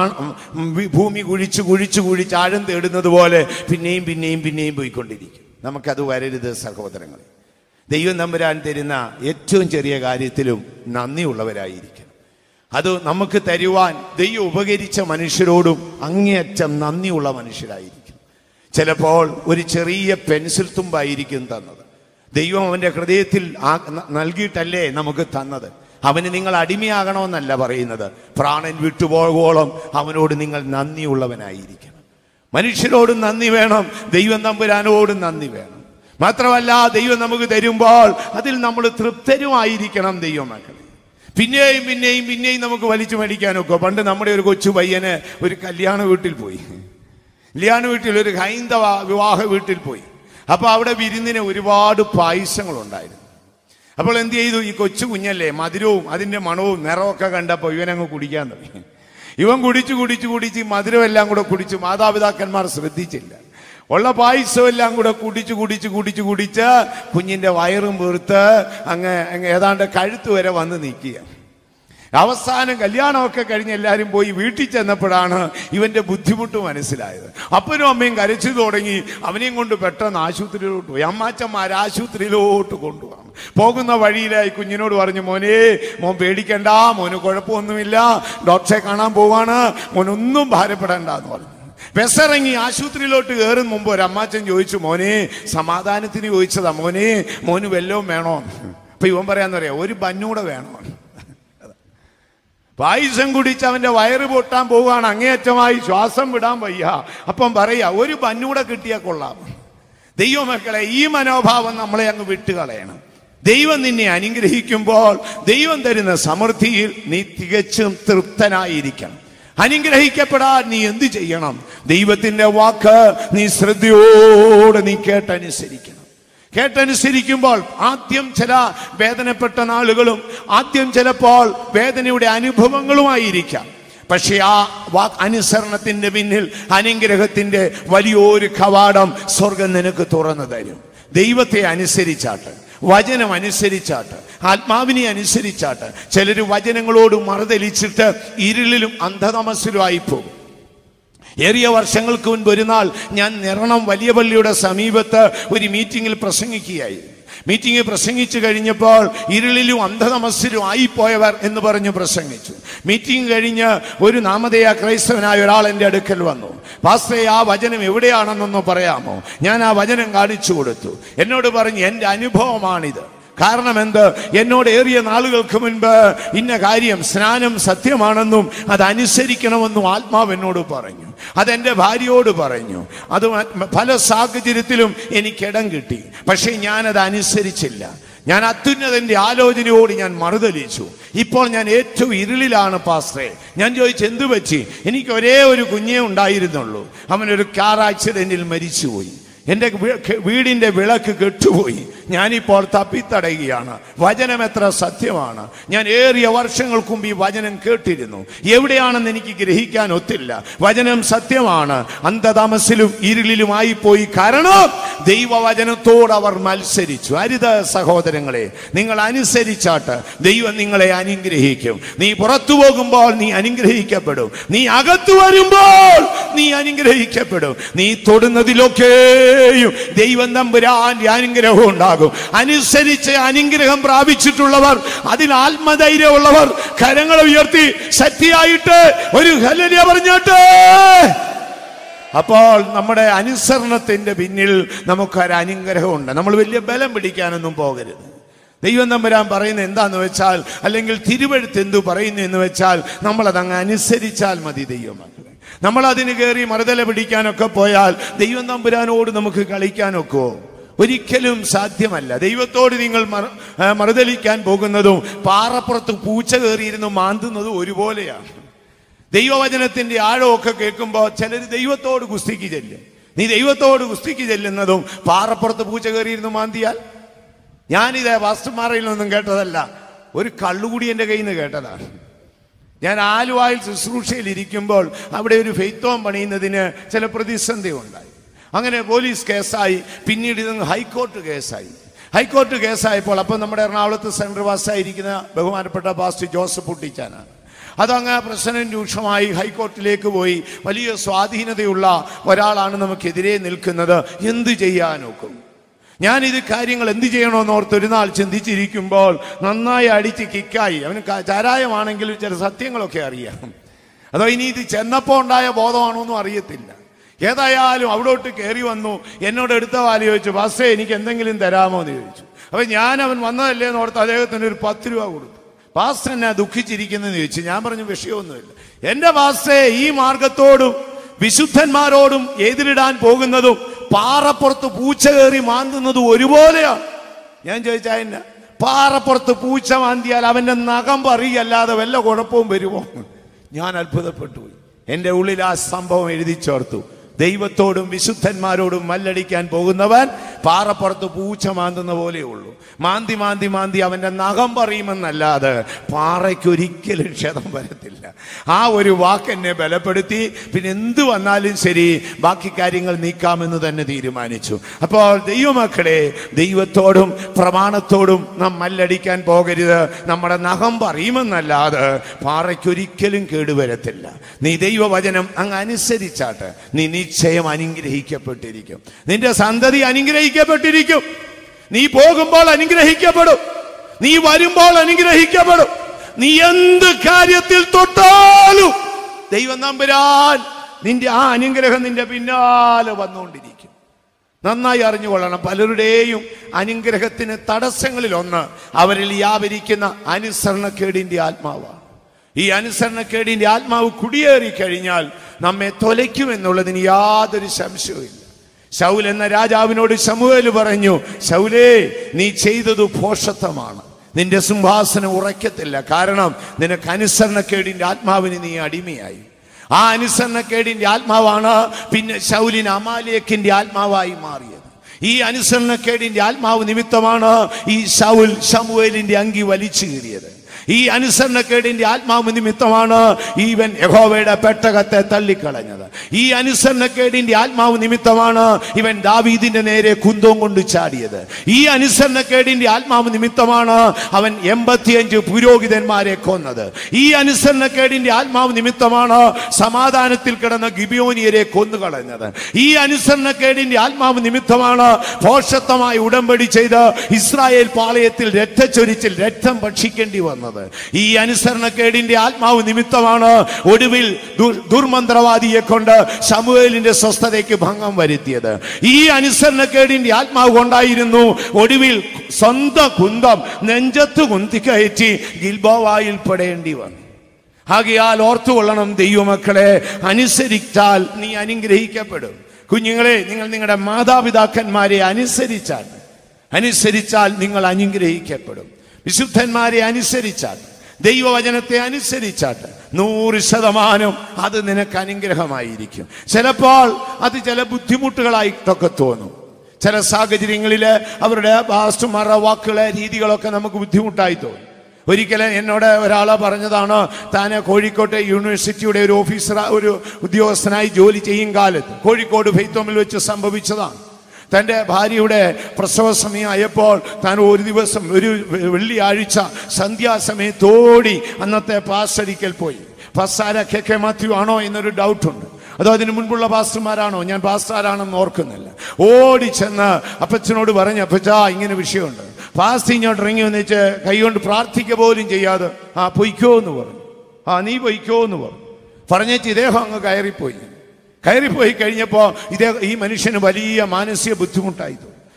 ഭൂമി കുഴിച്ച് കുഴിച്ച് കുഴിച്ച് ആഴം തേടുന്നത് പോലെ പിന്നെയും പിന്നെയും പിന്നെയും പോയിക്കൊണ്ടിരിക്കും. നമുക്കത് വരരുത് സഹോദരങ്ങളെ. ദൈവം തമ്പുരാൻ തരുന്ന ഏറ്റവും ചെറിയ കാര്യത്തിലും നന്ദിയുള്ളവരായിരിക്കണം. അത് നമുക്ക് തരുവാൻ ദൈവം ഉപകരിച്ച മനുഷ്യരോടും അങ്ങേയറ്റം നന്ദിയുള്ള മനുഷ്യരായിരിക്കും. ചിലപ്പോൾ ഒരു ചെറിയ പെൻസിൽ തുമ്പായിരിക്കും തന്നത്. ദൈവം അവൻ്റെ ഹൃദയത്തിൽ നൽകിയിട്ടല്ലേ നമുക്ക് തന്നത്. അവന് നിങ്ങൾ അടിമയാകണമെന്നല്ല പറയുന്നത്. പ്രാണൻ വിട്ടുപോകോളം അവനോട് നിങ്ങൾ നന്ദിയുള്ളവനായിരിക്കണം. മനുഷ്യരോടും നന്ദി വേണം, ദൈവം തമ്പുരാനോടും നന്ദി വേണം. മാത്രമല്ല, ദൈവം നമുക്ക് തരുമ്പോൾ അതിൽ നമ്മൾ തൃപ്തരുമായിരിക്കണം. ദൈവമക്കളെ, പിന്നെയും പിന്നെയും പിന്നെയും നമുക്ക് വലിച്ചു മേടിക്കാനൊക്കെ. പണ്ട് നമ്മുടെ ഒരു കൊച്ചു പയ്യന് ഒരു കല്യാണ വീട്ടിൽ പോയി. കല്യാണ വീട്ടിൽ ഒരു ഹൈന്ദവ വിവാഹ വീട്ടിൽ പോയി. അപ്പോൾ അവിടെ വിരുന്നിന് ഒരുപാട് പായസങ്ങളുണ്ടായിരുന്നു. അപ്പോൾ എന്ത് ചെയ്തു? ഈ കൊച്ചു കുഞ്ഞല്ലേ, മധുരവും അതിൻ്റെ മണവും നിറമൊക്കെ കണ്ടപ്പോൾ ഇവനങ്ങ് കുടിക്കാൻ തുടങ്ങി. ഇവൻ കുടിച്ചു കുടിച്ചു കുടിച്ച് മധുരമെല്ലാം കൂടെ കുടിച്ചു. മാതാപിതാക്കന്മാർ ശ്രദ്ധിച്ചില്ല. ഉള്ള പായസമെല്ലാം കൂടെ കുടിച്ച് കുടിച്ച് കുടിച്ച് കുടിച്ച് കുഞ്ഞിൻ്റെ വയറും വീർത്ത് അങ്ങ് അങ്ങ് ഏതാണ്ട് കഴുത്ത് വരെ വന്ന് നിൽക്കുക. അവസാനം കല്യാണമൊക്കെ കഴിഞ്ഞ് എല്ലാവരും പോയി വീട്ടിൽ ചെന്നപ്പോഴാണ് ഇവൻ്റെ ബുദ്ധിമുട്ട് മനസ്സിലായത്. അപ്പനും അമ്മയും കരച്ചു തുടങ്ങി. അവനെയും കൊണ്ട് പെട്ടെന്ന് ആശുപത്രിയിലോട്ട് പോയി. അമ്മാച്ചന്മാർ ആശുപത്രിയിലോട്ട് കൊണ്ടുപോകാം. പോകുന്ന വഴിയിലായി കുഞ്ഞിനോട് പറഞ്ഞു, മോനെ മോൻ പേടിക്കണ്ട, മോന് കുഴപ്പമൊന്നുമില്ല, ഡോക്ടറെ കാണാൻ പോവാണ്, മോനൊന്നും ഭാരപ്പെടണ്ട എന്ന് പറഞ്ഞു. ബസ്സിറങ്ങി ആശുപത്രിയിലോട്ട് കയറും മുമ്പ് ഒരു അമ്മാച്ചൻ ചോദിച്ചു, മോനെ സമാധാനത്തിന് ചോദിച്ചതാ, മോനെ മോന് വല്ലതും വേണോ? അപ്പൊ ഇവൻ പറയാന്ന് പറയാ, ഒരു ബന്നൂടെ വേണോ? പായസം കുടിച്ച് അവന്റെ വയറ് പൊട്ടാൻ പോവുകയാണ്. അങ്ങേയറ്റമായി ശ്വാസം വിടാൻ വയ്യ. അപ്പം പറയാ, ഒരു ബന്നൂടെ കിട്ടിയാൽ കൊള്ളാം. ദൈവമക്കളെ, ഈ മനോഭാവം നമ്മളെ അങ്ങ് വിട്ടുകളയണം. ദൈവം നിന്നെ അനുഗ്രഹിക്കുമ്പോൾ ദൈവം തരുന്ന സമൃദ്ധിയിൽ നീ തികച്ചും തൃപ്തനായിരിക്കണം. അനുഗ്രഹിക്കപ്പെടാൻ നീ എന്ത് ചെയ്യണം? ദൈവത്തിന്റെ വാക്ക് നീ ശ്രദ്ധയോടെ നീ കേട്ടനുസരിക്കണം. കേട്ടനുസരിക്കുമ്പോൾ ആദ്യം ചില വേദനപ്പെട്ട നാളുകളും ആദ്യം ചിലപ്പോൾ വേദനയുടെ അനുഭവങ്ങളുമായിരിക്കാം. പക്ഷെ ആ വാക്ക് അനുസരണത്തിന്റെ പിന്നിൽ അനുഗ്രഹത്തിന്റെ വലിയൊരു കവാടം സ്വർഗം നിനക്ക് തുറന്നു തരും. ദൈവത്തെ അനുസരിച്ചാട്ട്, വചനം അനുസരിച്ചാട്ട്, ആത്മാവിനെ അനുസരിച്ചാട്ട്. ചിലർ വചനങ്ങളോട് മറുതലിച്ചിട്ട് ഇരുളിലും അന്ധതമസ്സിലും ആയിപ്പോകും. ഏറിയ വർഷങ്ങൾക്ക് മുൻപ് ഒരു നാൾ ഞാൻ നിറണം വലിയ പള്ളിയുടെ സമീപത്ത് ഒരു മീറ്റിങ്ങിൽ പ്രസംഗിക്കുകയായിരുന്നു. മീറ്റിംഗ് പ്രസംഗിച്ചു കഴിഞ്ഞപ്പോൾ ഇരുളിലും അന്ധതമസ്സിലും ആയിപ്പോയവർ എന്ന് പറഞ്ഞ് പ്രസംഗിച്ചു. മീറ്റിംഗ് കഴിഞ്ഞ് ഒരു നാമധേയ ക്രൈസ്തവനായ ഒരാൾ എൻ്റെ അടുക്കൽ വന്നു. പാസ്റ്ററെ, ആ വചനം എവിടെയാണെന്നൊന്ന് പറയാമോ? ഞാൻ ആ വചനം കാണിച്ചു കൊടുത്തു. എന്നോട് പറഞ്ഞു, എൻ്റെ അനുഭവമാണിത്. കാരണം എന്ത്? എന്നോട് ഏറിയ നാളുകൾക്ക് മുൻപ് ഇന്ന കാര്യം സ്നാനം സത്യമാണെന്നും അതനുസരിക്കണമെന്നും ആത്മാവ് എന്നോട് പറഞ്ഞു. അതെൻ്റെ ഭാര്യയോട് പറഞ്ഞു. അത് പല സാഹചര്യത്തിലും എനിക്കിടം കിട്ടി. പക്ഷേ ഞാനത് അനുസരിച്ചില്ല. ഞാൻ അത്യുന്നതന്റെ ആലോചനയോട് ഞാൻ മറുതലിച്ചു. ഇപ്പോൾ ഞാൻ ഏറ്റവും ഇരുളിലാണ് പാസ്റ്ററെ. ഞാൻ ചോദിച്ചു, എന്തു പറ്റി? എനിക്ക് ഒരേ ഒരു കുഞ്ഞേ ഉണ്ടായിരുന്നുള്ളൂ. അവനൊരു കാർ ആക്സിഡന്റിൽ മരിച്ചുപോയി. എൻ്റെ വീടിൻ്റെ വിളക്ക് കെട്ടുപോയി. ഞാനിപ്പോൾ തപ്പിത്തടയുകയാണ്. വചനം എത്ര സത്യമാണ്. ഞാൻ ഏറിയ വർഷങ്ങൾക്ക് മുമ്പ് ഈ വചനം കേട്ടിരുന്നു. എവിടെയാണെന്ന് എനിക്ക് ഗ്രഹിക്കാൻ ഒത്തില്ല. വചനം സത്യമാണ്. അന്ധതമസ്സിലും ഇരുളിലുമായി പോയി. കാരണം ദൈവവചനത്തോട് അവർ മത്സരിച്ചു. അരുത് സഹോദരങ്ങളെ, നിങ്ങൾ അനുസരിച്ചാട്ട് ദൈവം നിങ്ങളെ അനുഗ്രഹിക്കും. നീ പുറത്തു പോകുമ്പോൾ നീ അനുഗ്രഹിക്കപ്പെടും. നീ അകത്തു വരുമ്പോൾ നീ അനുഗ്രഹിക്കപ്പെടും. നീ തൊടുന്നതിലൊക്കെ ദൈവം തമ്പുരാന്റെ അനുഗ്രഹം ഉണ്ടാകും. അനുസരിച്ച് അനുഗ്രഹം പ്രാപിച്ചിട്ടുള്ളവർ, അതിൽ ആത്മധൈര്യമുള്ളവർ കരങ്ങൾ ഉയർത്തി ശക്തിയായിട്ട് ഒരു ഹല്ലേലൂയ പറഞ്ഞാട്ടെ. അപ്പോൾ നമ്മുടെ അനുസരണത്തിന്റെ പിന്നിൽ നമുക്കൊരു അനുഗ്രഹമുണ്ട്. നമ്മൾ വലിയ ബലം പിടിക്കാനൊന്നും പോകരുത്. ദൈവം തമ്പുരാൻ പറയുന്നത് എന്താന്ന് വെച്ചാൽ, അല്ലെങ്കിൽ തിരുവെഴുത്ത് എന്തു പറയുന്നു എന്ന് വെച്ചാൽ, നമ്മളതങ്ങ് അനുസരിച്ചാൽ മതി. ദൈവമക്കളെ, നമ്മളതിന് കയറി മറുതല പിടിക്കാനൊക്കെ പോയാൽ ദൈവം തമ്പുരാനോട് നമുക്ക് കളിക്കാനൊക്കെ ഒരിക്കലും സാധ്യമല്ല. ദൈവത്തോട് നിങ്ങൾ മറുതലിക്കാൻ പോകുന്നതും പാറപ്പുറത്ത് പൂച്ച കയറിയിരുന്ന് മാന്തുന്നതും ഒരുപോലെയാണ്. ദൈവവചനത്തിന്റെ ആഴമൊക്കെ കേൾക്കുമ്പോൾ ചിലർ ദൈവത്തോട് കുസ്തിക്ക് ചെല്ലും. നീ ദൈവത്തോട് കുസ്തിക്ക് ചെല്ലുന്നതും പാറപ്പുറത്ത് പൂച്ച കയറിയിരുന്ന് മാന്തിയാൽ, ഞാനിത് പാസ്റ്റർമാരിൽ നിന്നും കേട്ടതല്ല, ഒരു കള്ളുകൂടി എൻ്റെ കയ്യിൽ നിന്ന് കേട്ടതാണ്. ഞാൻ ആലുവായിൽ ശുശ്രൂഷയിൽ ഇരിക്കുമ്പോൾ അവിടെ ഒരു ഫെയ്ത്തോം പണിയുന്നതിന് ചില പ്രതിസന്ധി ഉണ്ടായി. അങ്ങനെ പോലീസ് കേസായി, പിന്നീട് ഇത് ഹൈക്കോർട്ട് കേസായി. ഹൈക്കോർട്ട് കേസായപ്പോൾ അപ്പം നമ്മുടെ എറണാകുളത്ത് സെൻട്രൽ വാസായിരിക്കുന്ന ബഹുമാനപ്പെട്ട പാസ്റ്റർ ജോസഫ് പുട്ടിച്ചാനാണ്. അതങ്ങ് പ്രശ്നം രൂക്ഷമായി ഹൈക്കോർട്ടിലേക്ക് പോയി. വലിയ സ്വാധീനതയുള്ള ഒരാളാണ് നമുക്കെതിരെ നിൽക്കുന്നത്. എന്ത് ചെയ്യാനൊക്കും? ഞാനിത് കാര്യങ്ങൾ എന്ത് ചെയ്യണമെന്ന് ഓർത്ത് ഒരു നാൾ ചിന്തിച്ചിരിക്കുമ്പോൾ നന്നായി അടിച്ച് കിക്കായി. അവന് ചാരായമാണെങ്കിലും ചില സത്യങ്ങളൊക്കെ അറിയാം. അതോ ഇനി ഇത് ചെന്നപ്പോൾ ഉണ്ടായ ബോധമാണോ എന്നും അറിയത്തില്ല. ഏതായാലും അവിടോട്ട് കയറി വന്നു. എന്നോട് എടുത്ത വാല് ചോദിച്ചു, പാസ്റ്റേ എനിക്ക് എന്തെങ്കിലും തരാമോ എന്ന് ചോദിച്ചു. അപ്പൊ ഞാൻ അവൻ വന്നതല്ലേ എന്ന് ഓർത്ത് അദ്ദേഹത്തിന് ഒരു പത്ത് രൂപ കൊടുത്തു. പാസ്റ്റർ എന്നാ ദുഃഖിച്ചിരിക്കുന്നെന്ന് ചോദിച്ചു. ഞാൻ പറഞ്ഞു, വിഷയമൊന്നുമില്ല. എന്റെ പാസ്റ്റേ, ഈ മാർഗത്തോടും വിശുദ്ധന്മാരോടും എതിരിടാൻ പോകുന്നതും പാറപ്പുറത്ത് പൂച്ച കയറി മാന്തുന്നതും ഒരുപോലെയാണ്. ഞാൻ ചോദിച്ചാ, എന്നെ പാറപ്പുറത്ത് പൂച്ച മാന്തിയാൽ അവന്റെ നഖം പറയല്ലാതെ വല്ല കുഴപ്പവും വരുമോ? ഞാൻ അത്ഭുതപ്പെട്ടു പോയി. എൻ്റെ ഉള്ളിൽ ആ സംഭവം എഴുതി ചേർത്തു. ദൈവത്തോടും വിശുദ്ധന്മാരോടും മല്ലടിക്കാൻ പോകുന്നവൻ പാറപ്പുറത്ത് പൂച്ച മാന്തുന്ന പോലെയുള്ളൂ. മാന്തി മാന്തി മാന്തി അവൻ്റെ നഖം പറയുമെന്നല്ലാതെ പാറയ്ക്കൊരിക്കലും ക്ഷതം വരത്തില്ല. ആ ഒരു വാക്ക് എന്നെ ബലപ്പെടുത്തി. പിന്നെ എന്ത് വന്നാലും ശരി, ബാക്കി കാര്യങ്ങൾ നീക്കാമെന്ന് തന്നെ തീരുമാനിച്ചു. അപ്പോൾ ദൈവമക്കളെ, ദൈവത്തോടും പ്രമാണത്തോടും നാം മല്ലടിക്കാൻ പോകരുത്. നമ്മുടെ നഖം പറയുമെന്നല്ലാതെ പാറയ്ക്കൊരിക്കലും കേടുവരത്തില്ല. നീ ദൈവവചനം അങ്ങ് അനുസരിച്ചാട്ട് നീ നിശ്ചയം അനുഗ്രഹിക്കപ്പെട്ടിരിക്കും. നിന്റെ സന്തതി അനുഗ്രഹിക്കപ്പെട്ടിരിക്കും. നീ പോകുമ്പോൾ അനുഗ്രഹിക്കപ്പെടും. നീ വരുമ്പോൾ അനുഗ്രഹിക്കപ്പെടും. നീ എന്ത് കാര്യത്തിൽ തൊട്ടാലും ദൈവം തമ്പുരാൻ നിന്റെ ആ അനുഗ്രഹം നിന്റെ പിന്നാലെ വന്നുകൊണ്ടിരിക്കും. നന്നായി അറിഞ്ഞുകൊള്ളണം. പലരുടെയും അനുഗ്രഹത്തിന് തടസ്സങ്ങളിൽ ഒന്ന് അവരിൽ വ്യാപരിക്കുന്ന അനുസരണക്കേടിന്റെ ആത്മാവാണ്. ഈ അനുസരണക്കേടിന്റെ ആത്മാവ് കുടിയേറി കഴിഞ്ഞാൽ നമ്മെ തൊലയ്ക്കുമെന്നുള്ളതിന് യാതൊരു സംശയവുമില്ല. ശൗൽ എന്ന രാജാവിനോട് ശമൂവേൽ പറഞ്ഞു, ശൗലേ, നീ ചെയ്തത് ഭോഷത്വമാണ്. നിന്റെ സിംഹാസനം ഉറയ്ക്കത്തില്ല. കാരണം നിനക്ക് അനുസരണക്കേടിന്റെ ആത്മാവിന് നീ അടിമയായി. ആ അനുസരണക്കേടിന്റെ ആത്മാവാണ് പിന്നെ ശൗലിന് അമാലേക്കിന്റെ ആത്മാവായി മാറിയത്. ഈ അനുസരണക്കേടിന്റെ ആത്മാവ് നിമിത്തമാണ് ഈ ശൗൽ ശമൂവേലിന്റെ അങ്കി വലിച്ചു കീറിയത്. ഈ അനുസരണക്കേടിന്റെ ആത്മാവ് നിമിത്തമാണ് ഇവൻ യഹോവയുടെ പെട്ടകത്തെ തള്ളിക്കളഞ്ഞത്. ഈ അനുസരണക്കേടിന്റെ ആത്മാവ് നിമിത്തമാണ് ഇവൻ ദാവീദിന്റെ നേരെ കുന്തവും കൊണ്ട് ചാടിയത്. ഈ അനുസരണക്കേടിന്റെ ആത്മാവ് നിമിത്തമാണ് അവൻ എൺപത്തിയഞ്ച് പുരോഹിതന്മാരെ കൊന്നത്. ഈ അനുസരണക്കേടിന്റെ ആത്മാവ് നിമിത്തമാണ് സമാധാനത്തിൽ കിടന്ന ഗിബിയോനിയരെ കൊന്നുകളഞ്ഞത്. ഈ അനുസരണക്കേടിന്റെ ആത്മാവ് നിമിത്തമാണ് ഭോഷത്വമായി ഉടമ്പടി ചെയ്ത് ഇസ്രായേൽ പാളയത്തിൽ രക്തച്ചൊരിച്ചിൽ രക്തം ഭക്ഷിക്കേണ്ടി വന്നത്. ഈ അനുസരണക്കേടിന്റെ ആത്മാവ് നിമിത്തമാണ് ഒടുവിൽ ദുർമന്ത്രവാദിയെ കൊണ്ട് ശമൂവേലിന്റെ സ്വസ്ഥതയ്ക്ക് ഭംഗം വരുത്തിയത്. ഈ അനുസരണക്കേടിന്റെ ആത്മാവ് കൊണ്ടായിരുന്നു ഒടുവിൽ സ്വന്തം കുന്തം നെഞ്ചത്ത് കുന്തിക്കയറ്റി ഗിൽബോവായിൽ പെടേണ്ടി വന്നു. ആകയാൽ ഓർത്തുകൊള്ളണം ദൈവമക്കളെ, അനുസരിച്ചാൽ നീ അനുഗ്രഹിക്കപ്പെടും. കുഞ്ഞുങ്ങളെ, നിങ്ങൾ നിങ്ങളുടെ മാതാപിതാക്കന്മാരെ അനുസരിച്ചാൽ അനുസരിച്ചാൽ നിങ്ങൾ അനുഗ്രഹിക്കപ്പെടും. വിശുദ്ധന്മാരെ അനുസരിച്ചാൽ, ദൈവവചനത്തെ അനുസരിച്ചാട്ട് നൂറ് ശതമാനം അത് നിനക്ക് അനുഗ്രഹമായിരിക്കും. ചിലപ്പോൾ അത് ചില ബുദ്ധിമുട്ടുകളായിട്ടൊക്കെ തോന്നും. ചില സാഹചര്യങ്ങളിൽ അവരുടെ പാസ്റ്റർമാരുടെ വാക്കുകളെ രീതികളൊക്കെ നമുക്ക് ബുദ്ധിമുട്ടായി തോന്നും. ഒരിക്കലും എന്നോട് ഒരാളെ പറഞ്ഞതാണ്, താൻ കോഴിക്കോട്ടെ യൂണിവേഴ്സിറ്റിയുടെ ഒരു ഓഫീസർ ഒരു ഉദ്യോഗസ്ഥനായി ജോലി ചെയ്യും കാലത്ത് കോഴിക്കോട് ഫെയ്ത്തോമിൽ വെച്ച് സംഭവിച്ചതാണ്. തൻ്റെ ഭാര്യയുടെ പ്രസവ സമയമായപ്പോൾ താൻ ഒരു ദിവസം ഒരു വെള്ളിയാഴ്ച സന്ധ്യാസമയത്തോടി അന്നത്തെ പാസ്റ്ററിക്കൽ പോയി. പാസ്റ്റർ കെ കെ മാത്യു ആണോ എന്നൊരു ഡൗട്ടുണ്ട്. അതോ അതിന് മുൻപുള്ള പാസ്റ്റർമാരാണോ, ഞാൻ പാസ്റ്ററാണെന്ന് ഓർക്കുന്നില്ല. ഓടി ചെന്ന് അപ്പച്ചനോട് പറഞ്ഞ്, അപ്പച്ചാ ഇങ്ങനെ വിഷയമുണ്ട്. പാസ്റ്റ് ഇങ്ങോട്ട് ഇറങ്ങി വന്നിച്ച് കൈകൊണ്ട് പ്രാർത്ഥിക്കുക പോലും ചെയ്യാതെ ആ പൊയ്ക്കോ എന്ന് പറഞ്ഞു. ആ നീ പൊയ്ക്കോ എന്ന് പറഞ്ഞു. പറഞ്ഞേച്ച് ഇദ്ദേഹം അങ്ങ് കയറിപ്പോയി. കയറിപ്പോയി കഴിഞ്ഞപ്പോൾ ഇതേ ഈ മനുഷ്യന് വലിയ മാനസിക ബുദ്ധിമുട്ടായി തോന്നി.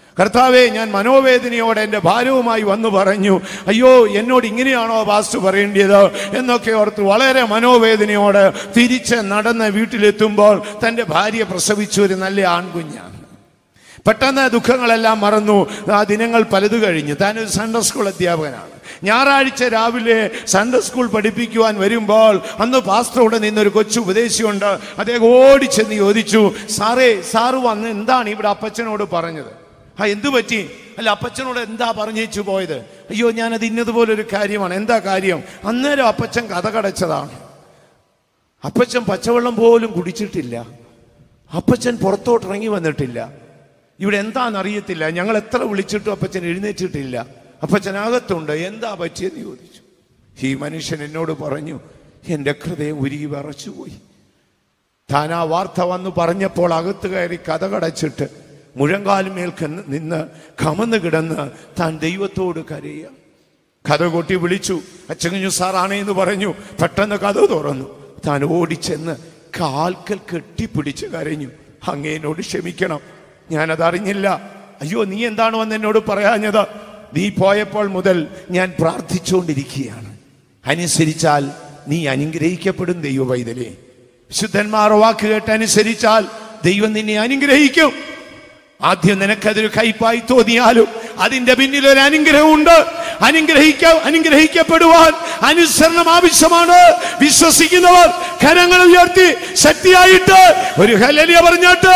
കർത്താവേ, ഞാൻ മനോവേദനയോടെ എൻ്റെ ഭാരവുമായി വന്നു പറഞ്ഞു, അയ്യോ എന്നോട് ഇങ്ങനെയാണോ പാസ്റ്റർ പറയേണ്ടത് എന്നൊക്കെ ഓർത്ത് വളരെ മനോവേദനയോടെ തിരിച്ച് നടന്ന് വീട്ടിലെത്തുമ്പോൾ തൻ്റെ ഭാര്യ പ്രസവിച്ച ഒരു നല്ല ആൺകുഞ്ഞാണ്. പെട്ടെന്ന് ദുഃഖങ്ങളെല്ലാം മറന്നു. ആ ദിനങ്ങൾ പലത് കഴിഞ്ഞു. താനൊരു സൺഡേ സ്കൂൾ അധ്യാപകനാണ്. ഞായറാഴ്ച രാവിലെ സൺഡേ സ്കൂൾ പഠിപ്പിക്കുവാൻ വരുമ്പോൾ അന്ന് പാസ്റ്ററോടെ നിന്നൊരു കൊച്ചു ഉപദേശിയുണ്ട്. അദ്ദേഹം ഓടിച്ചെന്ന് ചോദിച്ചു, സാറേ, സാറ് വന്ന് എന്താണ് ഇവിടെ അപ്പച്ചനോട് പറഞ്ഞത്? ആ, എന്തു പറ്റി? അല്ല, അപ്പച്ചനോട് എന്താ പറഞ്ഞേച്ചു പോയത്? അയ്യോ, ഞാനത് ഇന്നതുപോലൊരു കാര്യമാണ്. എന്താ കാര്യം? അന്നേരം അപ്പച്ചൻ കഥ കടച്ചതാണ്. അപ്പച്ചൻ പച്ചവെള്ളം പോലും കുടിച്ചിട്ടില്ല. അപ്പച്ചൻ പുറത്തോട്ട് ഇറങ്ങി വന്നിട്ടില്ല. ഇവിടെ എന്താണെന്നറിയത്തില്ല. ഞങ്ങൾ എത്ര വിളിച്ചിട്ടും അപ്പച്ചൻ എഴുന്നേറ്റിട്ടില്ല. അപ്പച്ചനകത്തുണ്ട്. എന്താ പറ്റിയെന്ന് ചോദിച്ചു. ഈ മനുഷ്യൻ എന്നോട് പറഞ്ഞു, എൻ്റെ ഹൃദയം ഉരുകി വിറച്ചുപോയി. താൻ ആ വാർത്ത വന്ന് പറഞ്ഞപ്പോൾ അകത്ത് കയറി കഥ കടച്ചിട്ട് മുഴങ്കാലുമേൽക്ക് നിന്ന് കമന്ന് കിടന്ന് താൻ ദൈവത്തോട് കരയുക. കഥ കൊട്ടി വിളിച്ചു. അച്ചങ്ങു സാറാണേ എന്ന് പറഞ്ഞു. പെട്ടെന്ന് കഥ തുറന്നു. താൻ ഓടിച്ചെന്ന് കാൽക്കൽ കെട്ടിപ്പിടിച്ച് കരഞ്ഞു. അങ്ങേനോട് ക്ഷമിക്കണം, ഞാനതറിഞ്ഞില്ല. അയ്യോ, നീ എന്താണ് വന്ന് എന്നോട് പറയാഞ്ഞത്? നീ പോയപ്പോൾ മുതൽ ഞാൻ പ്രാർത്ഥിച്ചുകൊണ്ടിരിക്കുകയാണ്. അനുസരിച്ചാൽ നീ അനുഗ്രഹിക്കപ്പെടും ദൈവ പൈതലേ. വിശുദ്ധന്മാർ വാക്ക് കേട്ട് അനുസരിച്ചാൽ ദൈവം നിന്നെ അനുഗ്രഹിക്കും. ആദ്യം നിനക്കതൊരു കയ്പായി തോന്നിയാലും അതിന്റെ പിന്നിൽ ഒരു അനുഗ്രഹമുണ്ട്. അനുഗ്രഹിക്ക അനുഗ്രഹിക്കപ്പെടുവാൻ അനുസരണം ആവശ്യമാണ്. വിശ്വസിക്കുന്നവർ കരങ്ങൾ ഉയർത്തി ശക്തിയായിട്ട് ഒരു ഹല്ലേലൂയ പറഞ്ഞിട്ട്.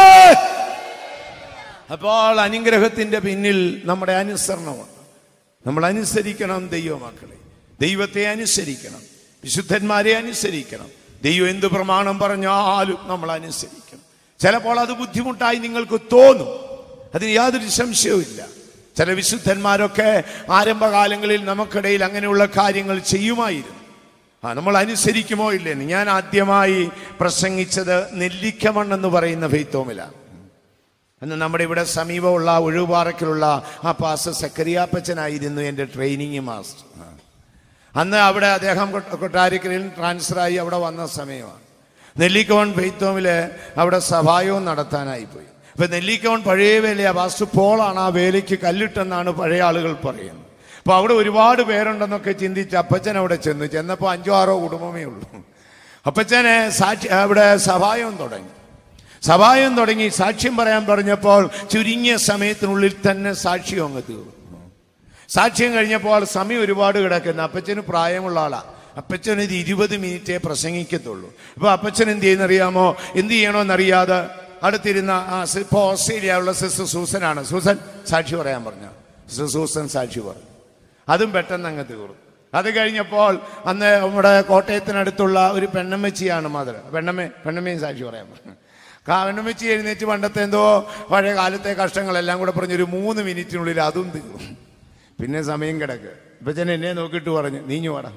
അപ്പോൾ അനുഗ്രഹത്തിന്റെ പിന്നിൽ നമ്മുടെ അനുസരണമാണ്. നമ്മൾ അനുസരിക്കണം ദൈവമക്കളെ. ദൈവത്തെ അനുസരിക്കണം, വിശുദ്ധന്മാരെ അനുസരിക്കണം. ദൈവം എന്ത് പ്രമാണം പറഞ്ഞാലും നമ്മൾ അനുസരിക്കണം. ചിലപ്പോൾ അത് ബുദ്ധിമുട്ടായി നിങ്ങൾക്ക് തോന്നും, അതിന് യാതൊരു സംശയവുമില്ല. ചില വിശുദ്ധന്മാരൊക്കെ ആരംഭകാലങ്ങളിൽ നമുക്കിടയിൽ അങ്ങനെയുള്ള കാര്യങ്ങൾ ചെയ്യുമായിരുന്നു. ആ നമ്മൾ അനുസരിക്കുമോ ഇല്ലെന്ന്. ഞാൻ ആദ്യമായി പ്രസംഗിച്ചത് നെല്ലിക്കമണ്ണെന്ന് പറയുന്ന ഫെയ്ത്തോമിലാണ്. അന്ന് നമ്മുടെ ഇവിടെ സമീപമുള്ള ഒഴുപാറക്കിലുള്ള ആ പാസ്റ്റർ സക്കരിയാപ്പച്ചനായിരുന്നു എൻ്റെ ട്രെയിനിങ് മാസ്റ്റർ. അന്ന് അവിടെ അദ്ദേഹം കൊട്ടാരക്കരയിൽ ട്രാൻസ്ഫറായി അവിടെ വന്ന സമയമാണ്. നെല്ലിക്കവൺ ഫെയ്ത്തോമില് അവിടെ സഭായവും നടത്താനായി പോയി. അപ്പൊ നെല്ലിക്കവൺ പഴയ വേലയാ. പാസ്റ്റർ പോളാണ് ആ വേലയ്ക്ക് കല്ലിട്ടെന്നാണ് പഴയ ആളുകൾ പറയുന്നത്. അപ്പൊ അവിടെ ഒരുപാട് പേരുണ്ടെന്നൊക്കെ ചിന്തിച്ച് അപ്പച്ചൻ അവിടെ ചെന്നു. ചെന്നപ്പോൾ അഞ്ചോ ആറോ കുടുംബമേ ഉള്ളൂ. അപ്പച്ചനെ സാക്ഷി അവിടെ സഭായം തുടങ്ങി. സഭായം തുടങ്ങി സാക്ഷ്യം പറയാൻ പറഞ്ഞപ്പോൾ ചുരുങ്ങിയ സമയത്തിനുള്ളിൽ തന്നെ സാക്ഷ്യം അങ്ങ് തീർന്നു. സാക്ഷ്യം കഴിഞ്ഞപ്പോൾ സമയം ഒരുപാട് കിടക്കുന്നു. അപ്പച്ചന് പ്രായമുള്ള ആളാ. അപ്പച്ചൻ ഇത് ഇരുപത് മിനിറ്റേ പ്രസംഗിക്കത്തുള്ളൂ. അപ്പൊ അപ്പച്ചൻ എന്ത് ചെയ്യുന്നറിയാമോ? എന്ത് ചെയ്യണമെന്നറിയാതെ അടുത്തിരുന്ന ആ ഇപ്പോൾ ഓസ്ട്രേലിയ ഉള്ള സിസ്റ്റർ സൂസനാണ്. സൂസൻ സാക്ഷി പറയാൻ പറഞ്ഞ സിസ്റ്റർ സൂസൻ സാക്ഷി പറഞ്ഞു. അതും പെട്ടെന്ന് അങ്ങ് തീർന്നു. അത് കഴിഞ്ഞപ്പോൾ അന്ന് നമ്മുടെ കോട്ടയത്തിനടുത്തുള്ള ഒരു പെണ്ണമ്മച്ചിയാണ് മദർ. പെണ്ണമ്മ പെണ്ണമ്മയും സാക്ഷി പറയാൻ പറഞ്ഞു. പെണ്ണമ്മച്ചി എഴുന്നേറ്റ് പണ്ടത്തെ എന്തോ പഴയ കാലത്തെ കഷ്ടങ്ങളെല്ലാം കൂടെ പറഞ്ഞൊരു മൂന്ന് മിനിറ്റിനുള്ളിൽ അതും തീർന്നു. പിന്നെ സമയം കിടക്ക്. അപ്പച്ചൻ എന്നെ നോക്കിയിട്ട് പറഞ്ഞു, നീഞ്ഞു വാടാ,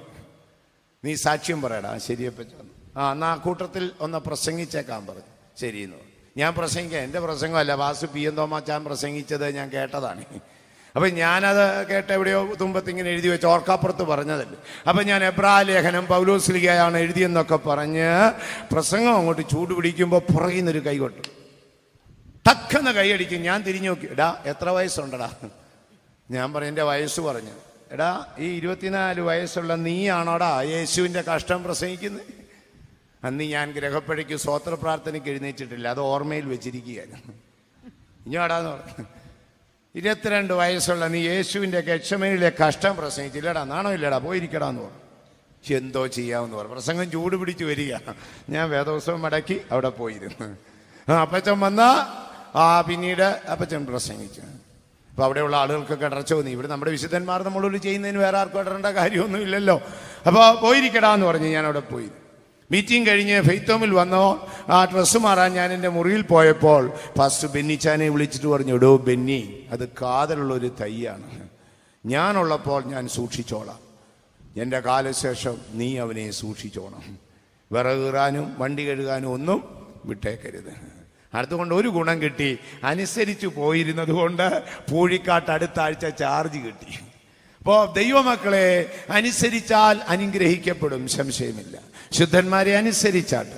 നീ സാക്ഷ്യം പറയടാ. ശരിയപ്പച്ചൻ ആ എന്നാ കൂട്ടത്തിൽ ഒന്ന് പ്രസംഗിച്ചേക്കാൻ പറഞ്ഞു. ശരിയെന്ന് പറഞ്ഞു. ഞാൻ പ്രസംഗിക്കാം. എൻ്റെ പ്രസംഗമല്ല, വാസു പി എൻ തോമാച്ചാൻ പ്രസംഗിച്ചത് ഞാൻ കേട്ടതാണ്. അപ്പം ഞാനത് കേട്ട എവിടെയോ തുമ്പത്തിങ്ങനെ എഴുതി വെച്ച് ഓർക്കാപ്പുറത്ത് പറഞ്ഞതല്ലേ. അപ്പം ഞാൻ എബ്രാ ലേഖനം പൗലോസ്ലിഹയാണ് എഴുതിയെന്നൊക്കെ പറഞ്ഞ് പ്രസംഗം അങ്ങോട്ട് ചൂട് പിടിക്കുമ്പോൾ പുറകിൽ നിന്നൊരു കൈ കൊട്ടും. ടക്കെന്ന് കൈയടിക്കും. ഞാൻ തിരിഞ്ഞു നോക്കി, എടാ എത്ര വയസ്സുണ്ടടാ? ഞാൻ പറഞ്ഞു എൻ്റെ വയസ്സ് പറഞ്ഞു. എടാ ഈ ഇരുപത്തിനാല് വയസ്സുള്ള നീയാണോടാ യേശുവിൻ്റെ കഷ്ടം പ്രസംഗിക്കുന്നത്? അന്ന് ഞാൻ ഗ്രഹപ്പഴയ്ക്ക് സ്വോത്ര പ്രാർത്ഥനയ്ക്ക് എഴുന്നേറ്റിട്ടില്ല, അത് ഓർമ്മയിൽ വെച്ചിരിക്കുകയാണ്. ഇഞ്ഞോടാന്ന് പറഞ്ഞു, ഇരുപത്തിരണ്ട് വയസ്സുള്ള നീ യേശുവിൻ്റെ ഗക്ഷമയിലെ കഷ്ടം പ്രസംഗിച്ചില്ലടാ, നാണോ ഇല്ലടാ, പോയിരിക്കടാന്ന് പറഞ്ഞു. എന്തോ ചെയ്യാമെന്ന് പറഞ്ഞു. പ്രസംഗം ചൂട് പിടിച്ച് വരിക. ഞാൻ വേദോത്സവം മടക്കി അവിടെ പോയിരുന്നു. ആ അപ്പച്ചൻ വന്ന ആ പിന്നീട് അപ്പച്ചൻ പ്രസംഗിച്ചു. അപ്പോൾ അവിടെയുള്ള ആളുകൾക്കൊക്കെ ഇടർച്ച തോന്നി. ഇവിടെ നമ്മുടെ വിശുദ്ധന്മാർ നമ്മളൊരു ചെയ്യുന്നതിന് വേറെ ആർക്കും ഇടറേണ്ട കാര്യമൊന്നും ഇല്ലല്ലോ. അപ്പോൾ പോയിരിക്കടാന്ന് പറഞ്ഞ് ഞാൻ അവിടെ പോയി. മീറ്റിംഗ് കഴിഞ്ഞ് ഫെയ്ത്തോമിൽ വന്നോ ആ ഡ്രസ്സ് മാറാൻ ഞാൻ എൻ്റെ മുറിയിൽ പോയപ്പോൾ പാസ്റ്റർ ബെന്നിച്ചാനെ വിളിച്ചിട്ട് പറഞ്ഞു, എടോ ബെന്നി, അത് കാതലുള്ളൊരു തൈയാണ്. ഞാനുള്ളപ്പോൾ ഞാൻ സൂക്ഷിച്ചോളാം, എൻ്റെ കാലശേഷം നീ അവനെ സൂക്ഷിച്ചോണം. വിറകീറാനും വണ്ടി കഴുകാനും ഒന്നും വിട്ടേക്കരുത്. അതുകൊണ്ട് ഒരു ഗുണം കിട്ടി, അനുസരിച്ച് പോയിരുന്നത് കൊണ്ട് പൂഴിക്കാട്ട് അടുത്ത ആഴ്ച ചാർജ് കിട്ടി. അപ്പോൾ ദൈവമക്കളെ അനുസരിച്ചാൽ അനുഗ്രഹിക്കപ്പെടും, സംശയമില്ല. ശുദ്ധന്മാരെ അനുസരിച്ചാട്ട്,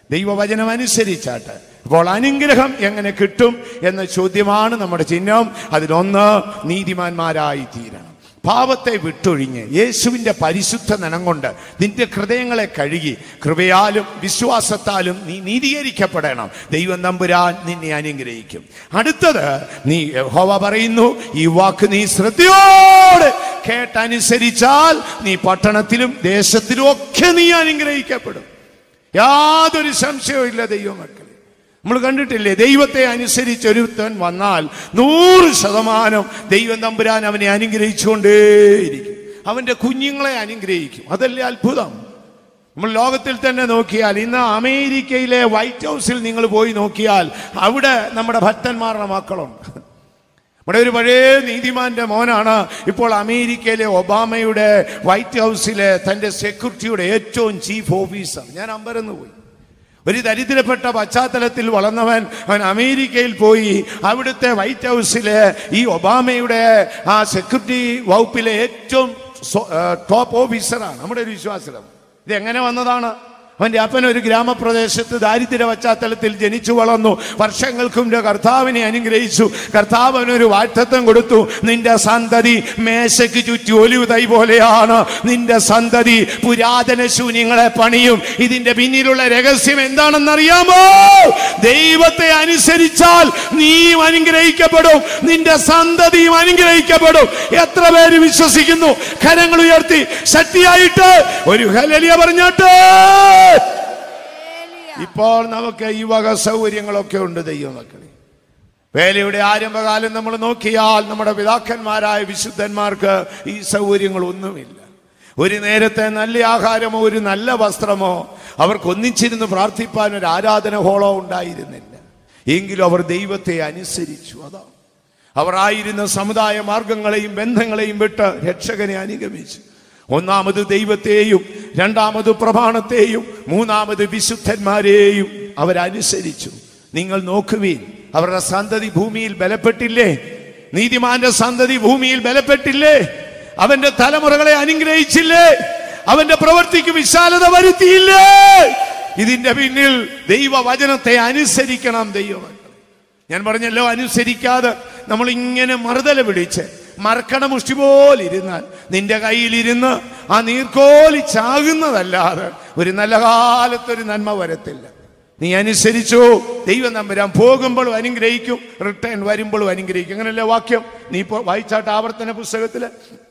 ദൈവവചനം അനുസരിച്ചാട്ട്. അപ്പോൾ അനുഗ്രഹം എങ്ങനെ കിട്ടും എന്ന ചോദ്യമാണ് നമ്മുടെ ചിഹ്നം. അതിലൊന്ന്, നീതിമാന്മാരായി തീരണം. പാപത്തെ വിട്ടൊഴിഞ്ഞ് യേശുവിൻ്റെ പരിശുദ്ധ നനം കൊണ്ട് നിന്റെ ഹൃദയങ്ങളെ കഴുകി കൃപയാലും വിശ്വാസത്താലും നീ നീതീകരിക്കപ്പെടണം. ദൈവം തമ്പുരാൻ നിന്നെ അനുഗ്രഹിക്കും. അടുത്തത്, നീ യഹോവ പറയുന്നു, ഈ വാക്ക് നീ ശ്രദ്ധയോടെ കേട്ടനുസരിച്ചാൽ നീ പട്ടണത്തിലും ദേശത്തിലും ഒക്കെ നീ അനുഗ്രഹിക്കപ്പെടും. യാതൊരു സംശയവും ഇല്ല ദൈവമക്കളെ. നമ്മൾ കണ്ടിട്ടില്ലേ, ദൈവത്തെ അനുസരിച്ച് ഒരുത്തൻ വന്നാൽ നൂറ് ശതമാനം ദൈവം തമ്പുരാൻ അവനെ അനുഗ്രഹിച്ചുകൊണ്ടേയിരിക്കും. അവൻ്റെ കുഞ്ഞുങ്ങളെ അനുഗ്രഹിക്കും. അതല്ലേ അത്ഭുതം. നമ്മൾ ലോകത്തിൽ തന്നെ നോക്കിയാൽ, ഇന്ന് അമേരിക്കയിലെ വൈറ്റ് ഹൗസിൽ നിങ്ങൾ പോയി നോക്കിയാൽ അവിടെ നമ്മുടെ ഭക്തന്മാരുടെ മക്കളുണ്ട്. നമ്മുടെ ഒരു പഴയ നീതിമാന്റെ മോനാണ് ഇപ്പോൾ അമേരിക്കയിലെ ഒബാമയുടെ വൈറ്റ് ഹൗസിലെ തൻ്റെ സെക്യൂരിറ്റിയുടെ ഏറ്റവും ചീഫ് ഓഫീസർ. ഞാൻ അമ്പരന്ന് പോയി. ഒരു ദരിദ്രപ്പെട്ട പശ്ചാത്തലത്തിൽ വളർന്നവൻ, അവൻ അമേരിക്കയിൽ പോയി അവിടുത്തെ വൈറ്റ് ഹൗസിലെ ഈ ഒബാമയുടെ ആ സെക്യൂരിറ്റി വകുപ്പിലെ ഏറ്റവും ടോപ്പ് ഓഫീസറാണ്. നമ്മുടെ ഒരു വിശ്വാസം. ഇതെങ്ങനെ വന്നതാണ്? അവൻ്റെ അപ്പൻ ഒരു ഗ്രാമപ്രദേശത്ത് ദാരിദ്ര്യ പശ്ചാത്തലത്തിൽ ജനിച്ചു വളർന്നു. വർഷങ്ങൾക്ക് മുമ്പ് കർത്താവിനെ അനുഗ്രഹിച്ചു. കർത്താവ് അവനൊരു വാഗ്ദത്തം കൊടുത്തു, നിന്റെ സന്തതി മേശയ്ക്ക് ചുറ്റി ഒലിവ് തൈ പോലെയാണ്. നിന്റെ സന്തതി പുരാതന ശൂന്യങ്ങളെ പണിയും. ഇതിന്റെ പിന്നിലുള്ള രഹസ്യം എന്താണെന്നറിയാമോ? ദൈവത്തെ അനുസരിച്ചാൽ നീയും അനുഗ്രഹിക്കപ്പെടും, നിന്റെ സന്തതിയും അനുഗ്രഹിക്കപ്പെടും. എത്ര പേര് വിശ്വസിക്കുന്നു? കരങ്ങൾ ഉയർത്തി ശക്തിയായിട്ട് ഒരു ഹല്ലേലൂയ പറഞ്ഞാട്ട്. ഇപ്പോൾ നമുക്ക് ഈ വക സൗകര്യങ്ങളൊക്കെ ഉണ്ട് ദൈവമക്കളെ. വേലയുടെ ആരംഭകാലം നമ്മൾ നോക്കിയാൽ നമ്മുടെ പിതാക്കന്മാരായ വിശുദ്ധന്മാർക്ക് ഈ സൗകര്യങ്ങളൊന്നുമില്ല. ഒരു നേരത്തെ നല്ല ആഹാരമോ ഒരു നല്ല വസ്ത്രമോ അവർക്ക് ഒന്നിച്ചിരുന്ന് പ്രാർത്ഥിപ്പാൻ ഒരു ആരാധന ഹോളോ ഉണ്ടായിരുന്നില്ല. എങ്കിലും അവർ ദൈവത്തെ അനുസരിച്ചു. അതാണ് അവർ ആയിരുന്ന സമുദായ മാർഗങ്ങളെയും ബന്ധങ്ങളെയും വിട്ട് രക്ഷകനെ അനുഗമിച്ചു. ഒന്നാമത് ദൈവത്തെയും രണ്ടാമത് പ്രമാണത്തെയും മൂന്നാമത് വിശുദ്ധന്മാരെയും അവരനുസരിച്ചു. നിങ്ങൾ നോക്കുവീൻ, അവരുടെ സന്തതി ഭൂമിയിൽ ബലപ്പെട്ടില്ലേ? നീതിമാന്റെ സന്തതി ഭൂമിയിൽ ബലപ്പെട്ടില്ലേ? അവന്റെ തലമുറകളെ അനുഗ്രഹിച്ചില്ലേ? അവന്റെ പ്രവൃത്തിക്ക് വിശാലത വരുത്തിയില്ലേ? ഇതിന്റെ പിന്നിൽ ദൈവവചനത്തെ അനുസരിക്കണം. ദൈവം ഞാൻ പറഞ്ഞല്ലോ, അനുസരിക്കാതെ നമ്മൾ ഇങ്ങനെ മറുതല പിടിച്ച് മറക്കണ മുഷ്ടി പോലിരുന്നാൽ നിന്റെ കയ്യിലിരുന്ന് ആ നീർക്കോലി ചാകുന്നതല്ലാതെ ഒരു നല്ല കാലത്തൊരു നന്മ വരത്തില്ല. നീ അനുസരിച്ചു, ദൈവം തമ്പുരാൻ പോകുമ്പോഴും അനുഗ്രഹിക്കും, റിട്ടേൺ വരുമ്പോഴും അനുഗ്രഹിക്കും. അങ്ങനല്ലേ വാക്യം? നീ ഇപ്പോൾ വായിച്ചാട്ട് ആവർത്തന പുസ്തകത്തില്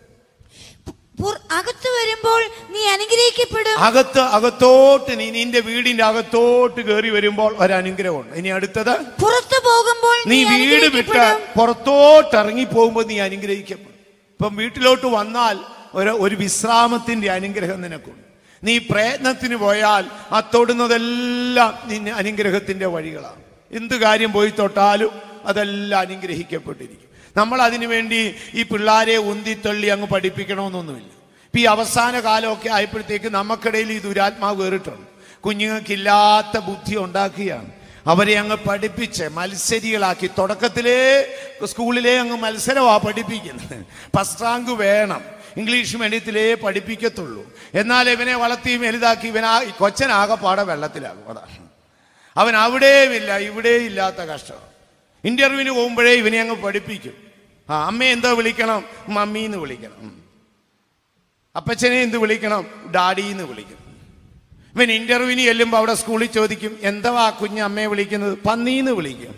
അകത്ത് വരുമ്പോൾ നീ അനുഗ്രഹിക്കപ്പെടും. അകത്ത് അകത്തോട്ട് നീ നിന്റെ വീടിന്റെ അകത്തോട്ട് കയറി വരുമ്പോൾ ഒരനുഗ്രഹമുണ്ട്. ഇനി അടുത്തത്, പുറത്തു പോകുമ്പോൾ നീ വീട് വിട്ട് പുറത്തോട്ട് ഇറങ്ങി പോകുമ്പോൾ നീ അനുഗ്രഹിക്കപ്പെടും. ഇപ്പം വീട്ടിലോട്ട് വന്നാൽ ഒരു ഒരു വിശ്രാമത്തിന്റെ അനുഗ്രഹം നിനക്കുണ്ട്. നീ പ്രയത്നത്തിന് പോയാൽ ആ തൊടുന്നതെല്ലാം നിന്നെ അനുഗ്രഹത്തിന്റെ വഴികളാണ്. എന്ത് കാര്യം പോയി തൊട്ടാലും അതെല്ലാം അനുഗ്രഹിക്കപ്പെട്ടിരിക്കും. നമ്മൾ അതിനു വേണ്ടി ഈ പിള്ളേരെ ഉന്തിത്തള്ളി അങ്ങ് പഠിപ്പിക്കണമെന്നൊന്നുമില്ല. ഇപ്പം ഈ അവസാന കാലമൊക്കെ ആയപ്പോഴത്തേക്ക് നമുക്കിടയിൽ ഈ ദുരാത്മാവ് കയറിയിട്ടുണ്ട്. കുഞ്ഞുങ്ങൾക്കില്ലാത്ത ബുദ്ധി ഉണ്ടാക്കുകയാണ്. അവരെ അങ്ങ് പഠിപ്പിച്ച് മത്സരികളാക്കി. തുടക്കത്തിലേ സ്കൂളിലെ അങ്ങ് മത്സരമാണ് പഠിപ്പിക്കുന്നത്. ഫസ്റ്റ് റാങ്ക് വേണം, ഇംഗ്ലീഷ് മീഡിയത്തിലേ പഠിപ്പിക്കത്തുള്ളൂ. എന്നാൽ ഇവനെ വളർത്തി വലുതാക്കി ഇവനാ കൊച്ചനാകെപ്പാടെ വെള്ളത്തിലാകും. അതാണ് അവൻ അവിടെയും ഇല്ല ഇവിടെയും ഇല്ലാത്ത കഷ്ടം. ഇന്റർവ്യൂവിന് പോകുമ്പോഴേ ഇവനെ അങ്ങ് പഠിപ്പിക്കും. ആ അമ്മയെ എന്താ വിളിക്കണം? മമ്മീന്ന് വിളിക്കണം. അപ്പച്ചനെ എന്ത് വിളിക്കണം? ഡാഡിന്ന് വിളിക്കണം. ഇവൻ ഇന്റർവ്യൂവിന് ചെല്ലുമ്പോൾ അവിടെ സ്കൂളിൽ ചോദിക്കും, എന്താ ആ കുഞ്ഞ് അമ്മയെ വിളിക്കുന്നത്? പന്നീന്ന് വിളിക്കും.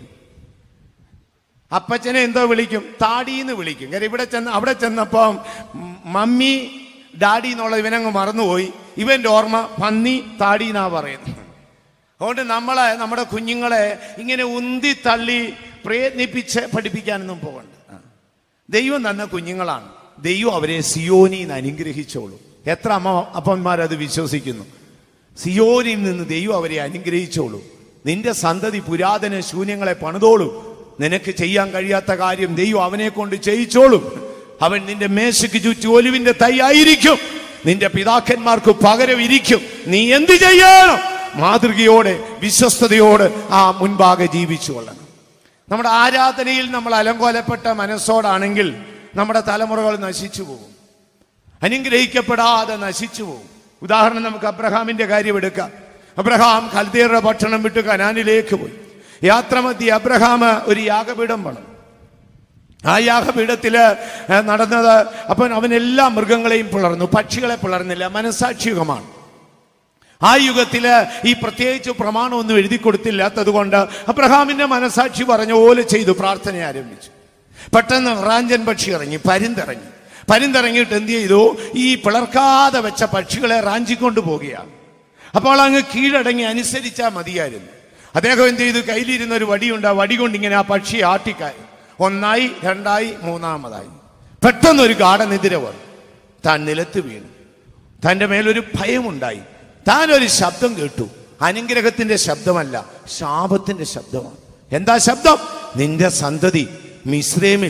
അപ്പച്ചനെ എന്തോ വിളിക്കും? താടിന്ന് വിളിക്കും. കാര്യം ഇവിടെ ചെന്ന് അവിടെ ചെന്നപ്പം മമ്മി ഡാഡി എന്നുള്ളത് ഇവനങ്ങ് മറന്നുപോയി. ഇവന്റെ ഓർമ്മ പന്നി താടി എന്നാ പറയുന്നത്. അതുകൊണ്ട് നമ്മളെ നമ്മുടെ കുഞ്ഞുങ്ങളെ ഇങ്ങനെ ഉന്തി തള്ളി പ്രയത്നിപ്പിച്ച് പഠിപ്പിക്കാനൊന്നും പോകണ്ട. ദൈവം തന്ന കുഞ്ഞുങ്ങളാണ്. ദൈവം അവരെ സിയോനിന്ന് അനുഗ്രഹിച്ചോളൂ. എത്ര അമ്മ അപ്പന്മാരത് വിശ്വസിക്കുന്നു? സിയോനിൽ നിന്ന് ദൈവം അവരെ അനുഗ്രഹിച്ചോളൂ. നിന്റെ സന്തതി പുരാതന ശൂന്യങ്ങളെ പണിതോളൂ. നിനക്ക് ചെയ്യാൻ കഴിയാത്ത കാര്യം ദൈവം അവനെ കൊണ്ട് ചെയ്യിച്ചോളും. അവൻ നിന്റെ മേശയ്ക്ക് ചുറ്റും ഒലിവിന്റെ തൈ ആയിരിക്കും. നിന്റെ പിതാക്കന്മാർക്ക് പകരം ഇരിക്കും. നീ എന്ത് ചെയ്യണം? മാതൃകയോടെ വിശ്വസ്തയോടെ ആ മുൻപാകെ ജീവിച്ചു കൊള്ളണം. നമ്മുടെ ആരാധനയിൽ നമ്മൾ അലങ്കോലപ്പെട്ട മനസ്സോടാണെങ്കിൽ നമ്മുടെ തലമുറകൾ നശിച്ചു പോകും, അനുഗ്രഹിക്കപ്പെടാതെ നശിച്ചു പോകും. ഉദാഹരണം നമുക്ക് അബ്രഹാമിന്റെ കാര്യം എടുക്കാം. അബ്രഹാം കൽദയരുടെ ഭക്ഷണം വിട്ട് കനാനിലേക്ക് പോയി. യാത്രമധ്യേ അബ്രഹാം ഒരു യാഗപീഠം പണിതു. ആ യാഗപീഠത്തില് നടന്നത്, അപ്പം അവൻ എല്ലാ മൃഗങ്ങളെയും പിളർന്നു, പക്ഷികളെ പിളർന്നില്ല. മനസാക്ഷിയുഗമാണ്. ആ യുഗത്തില് ഈ പ്രത്യേകിച്ച് പ്രമാണമൊന്നും എഴുതി കൊടുത്തില്ലാത്തത് കൊണ്ട് അബ്രഹാമിന്റെ മനസാക്ഷി പറഞ്ഞ പോലെ ചെയ്തു, പ്രാർത്ഥന ആരംഭിച്ചു. പെട്ടെന്ന് റാഞ്ചൻ പക്ഷി ഇറങ്ങി, പരിന്തിറങ്ങി. പരിന്തിറങ്ങിയിട്ട് എന്ത് ചെയ്തു? ഈ പിളർക്കാതെ വെച്ച പക്ഷികളെ റാഞ്ചിക്കൊണ്ട് പോവുകയാണ്. അപ്പോൾ അങ്ങ് കീഴടങ്ങി അനുസരിച്ചാൽ മതിയായിരുന്നു. അദ്ദേഹം എന്ത് ചെയ്തു? കയ്യിലിരുന്ന ഒരു വടിയുണ്ട്, ആ വടി കൊണ്ട് ഇങ്ങനെ ആ പക്ഷിയെ ആട്ടിക്കായി. ഒന്നായി, രണ്ടായി, മൂന്നാമതായി. പെട്ടെന്നൊരു ഗാഠനിദ്ര വന്നു. താൻ നിലത്ത് വീണു. തൻ്റെ മേലൊരു ഭയമുണ്ടായി. താൻ ഒരു ശബ്ദം കേട്ടു. അനുഗ്രഹത്തിന്റെ ശബ്ദമല്ല, ശാപത്തിന്റെ ശബ്ദമാണ്. എന്താ ശബ്ദം? നിന്റെ സന്തതി മിസ്രൈമിൽ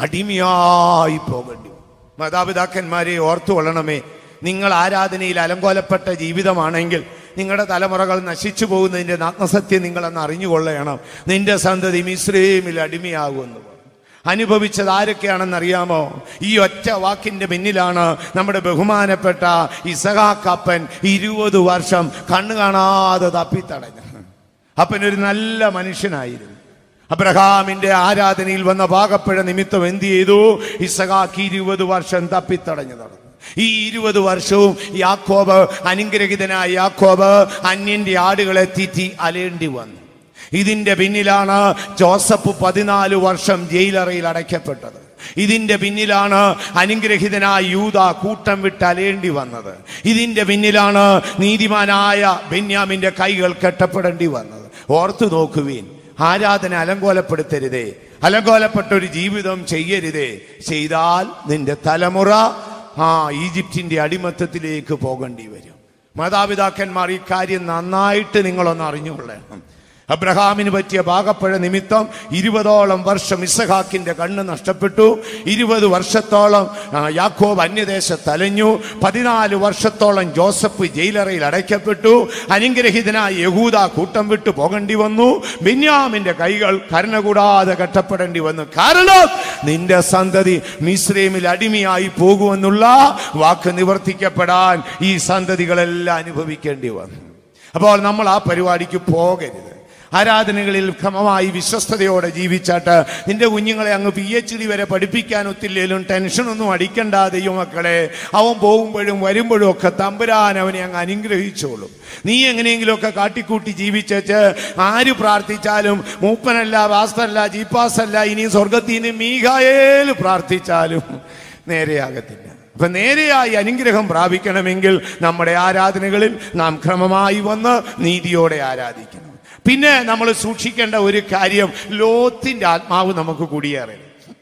അടിമയായി പോകേണ്ടി. മാതാപിതാക്കന്മാരെ ഓർത്തു കൊള്ളണമേ. നിങ്ങൾ ആരാധനയിൽ അലങ്കോലപ്പെട്ട ജീവിതമാണെങ്കിൽ നിങ്ങളുടെ തലമുറകൾ നശിച്ചു പോകുന്നതിൻ്റെ ആത്മസത്യം നിങ്ങളെന്ന് അറിഞ്ഞുകൊള്ളണം. നിന്റെ സന്തതി മിസ്രൈമിൽ അടിമയാകുമെന്ന് അനുഭവിച്ചത് ആരൊക്കെയാണെന്നറിയാമോ? ഈ ഒറ്റ വാക്കിന്റെ പിന്നിലാണ് നമ്മുടെ ബഹുമാനപ്പെട്ട ഇസഹാക്കപ്പൻ ഇരുപത് വർഷം കണ്ണു കാണാതെ തപ്പിത്തടഞ്ഞത്. അപ്പനൊരു നല്ല മനുഷ്യനായിരുന്നു. അബ്രഹാമിന്റെ ആരാധനയിൽ വന്ന പാകപ്പഴ നിമിത്തം എന്ത് ചെയ്തു? ഇസഹാക്ക് ഇരുപത് വർഷം തപ്പിത്തടഞ്ഞു നടന്നു. ഈ ഇരുപത് വർഷവും യാക്കോബ്, അനുഗ്രഹിതനായ യാക്കോബ് അന്യന്റെ ആടുകളെ തീറ്റി അലേണ്ടി വന്നു. ഇതിന്റെ പിന്നിലാണ് ജോസഫ് പതിനാല് വർഷം ജയിലറയിൽ അടയ്ക്കപ്പെട്ടത്. ഇതിന്റെ പിന്നിലാണ് അനുഗ്രഹിതനായ യൂദ കൂട്ടം വിട്ട് അലയേണ്ടി വന്നത്. ഇതിന്റെ പിന്നിലാണ് നീതിമാനായ ബെന്യാമിന്റെ കൈകൾ കെട്ടപ്പെടേണ്ടി വന്നത്. ഓർത്തു നോക്കുവീൻ, ആരാധന അലങ്കോലപ്പെടുത്തരുതേ, അലങ്കോലപ്പെട്ട ഒരു ജീവിതം ചെയ്യരുതേ. ചെയ്താൽ നിന്റെ തലമുറ ആ ഈജിപ്തിന്റെ അടിമത്തത്തിലേക്ക് പോകേണ്ടി വരും. മാതാപിതാക്കന്മാർ ഈ കാര്യം നന്നായിട്ട് നിങ്ങളൊന്ന് അറിഞ്ഞുകൊള്ളണം. അബ്രഹാമിന് പറ്റിയ പാകപ്പഴ നിമിത്തം ഇരുപതോളം വർഷം ഇസഹാക്കിന്റെ കണ്ണ് നഷ്ടപ്പെട്ടു. ഇരുപത് വർഷത്തോളം യാക്കോബ് അന്യദേശത്ത് അലഞ്ഞു. പതിനാല് വർഷത്തോളം ജോസഫ് ജയിലറയിൽ അടയ്ക്കപ്പെട്ടു. അനുഗ്രഹിതനായ യഹൂദ കൂട്ടം വിട്ടു പോകേണ്ടി വന്നു. ബെന്യാമിന്റെ കൈകൾ കരുണ കൂടാതെ കെട്ടപ്പെടേണ്ടി വന്നു. കാരണം നിന്റെ സന്തതി മിസ്രൈമിൽ അടിമയായി പോകുമെന്നുള്ള വാക്ക് നിവർത്തിക്കപ്പെടാൻ ഈ സന്തതികളെല്ലാം അനുഭവിക്കേണ്ടി വന്നു. അപ്പോൾ നമ്മൾ ആ പരിപാടിക്ക് പോകരുത്. ആരാധനകളിൽ ക്രമമായി വിശ്വസ്തയോടെ ജീവിച്ചാട്ട് നിന്റെ കുഞ്ഞുങ്ങളെ അങ്ങ് പി എച്ച് ഡി വരെ പഠിപ്പിക്കാൻ ഒത്തില്ലേലും ടെൻഷനൊന്നും അടിക്കണ്ട ദൈവമക്കളെ. അവൻ പോകുമ്പോഴും വരുമ്പോഴും ഒക്കെ തമ്പുരാൻ അവനെ അങ്ങ് അനുഗ്രഹിച്ചോളും. നീ എങ്ങനെയെങ്കിലുമൊക്കെ കാട്ടിക്കൂട്ടി ജീവിച്ചേച്ച് ആര് പ്രാർത്ഥിച്ചാലും മൂപ്പനല്ല, വാസ്തല്ല, ജീപ്പാസല്ല, ഇനി സ്വർഗത്തിൽ നിന്ന് മീഖായേൽ പ്രാർത്ഥിച്ചാലും നേരെയാകത്തില്ല. അപ്പൊ നേരെയായി അനുഗ്രഹം പ്രാപിക്കണമെങ്കിൽ നമ്മുടെ ആരാധനകളിൽ നാം ക്രമമായി വന്ന് നീതിയോടെ ആരാധിക്കണം. പിന്നെ നമ്മൾ സൂക്ഷിക്കേണ്ട ഒരു കാര്യം, ലോത്തിന്റെ ആത്മാവ് നമുക്ക് കുടിയേറി.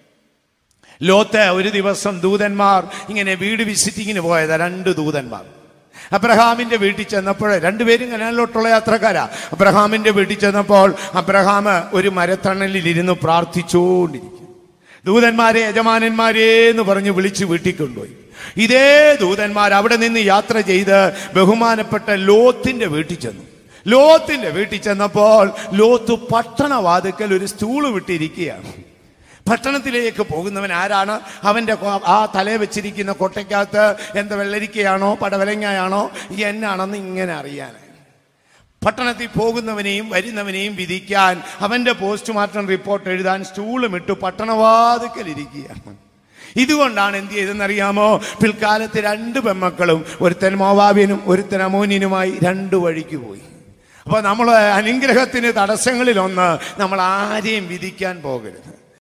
ലോത്ത് ഒരു ദിവസം ദൂതന്മാർ ഇങ്ങനെ വീട് വിസിറ്റിങ്ങിന് പോയതാ. രണ്ട് ദൂതന്മാർ അബ്രഹാമിന്റെ വീട്ടിൽ ചെന്നപ്പോൾ, രണ്ടുപേരും കനാലിലോട്ടുള്ള യാത്രക്കാരാ. അബ്രഹാമിന്റെ വീട്ടിൽ ചെന്നപ്പോൾ അബ്രഹാം ഒരു മരത്തണലിൽ ഇരുന്ന് പ്രാർത്ഥിച്ചുകൊണ്ടിരിക്കും. ദൂതന്മാരെ യജമാനന്മാരെ എന്ന് പറഞ്ഞ് വിളിച്ച് വീട്ടിൽ കൊണ്ടുപോയി. ഇതേ ദൂതന്മാർ അവിടെ നിന്ന് യാത്ര ചെയ്ത് ബഹുമാനപ്പെട്ട ലോത്തിന്റെ വീട്ടിൽ ചെന്നു. ലോത്തിന്റെ വീട്ടിൽ ചെന്നപ്പോൾ ലോത്ത് പട്ടണവാതിക്കൽ ഒരു സ്റ്റൂള് വിട്ടിരിക്കുകയാണ്. പട്ടണത്തിലേക്ക് പോകുന്നവൻ ആരാണ്? അവന്റെ ആ തലയെ വെച്ചിരിക്കുന്ന കൊട്ടയ്ക്കകത്ത് എന്താ വെള്ളരിക്കയാണോ പടവലങ്ങയാണോ എന്നാണെന്ന് ഇങ്ങനെ അറിയാൻ. പട്ടണത്തിൽ പോകുന്നവനെയും വരുന്നവനെയും വിധിക്കാൻ അവന്റെ പോസ്റ്റ്മോർട്ടം റിപ്പോർട്ട് എഴുതാൻ സ്റ്റൂളും ഇട്ട് പട്ടണവാതിക്കൽ ഇരിക്കുകയാണ്. ഇതുകൊണ്ടാണ് എന്ത് ചെയ്തെന്നറിയാമോ? പിൽക്കാലത്ത് രണ്ട് പെമ്മക്കളും, ഒരുത്തൻ മോവാബിനും ഒരുത്തൻ അമോന്യനുമായി രണ്ടു വഴിക്ക് പോയി. അപ്പൊ നമ്മൾ അനുഗ്രഹത്തിന് തടസ്സങ്ങളിലൊന്ന്, നമ്മൾ ആരെയും വിധിക്കാൻ പോകരുത്.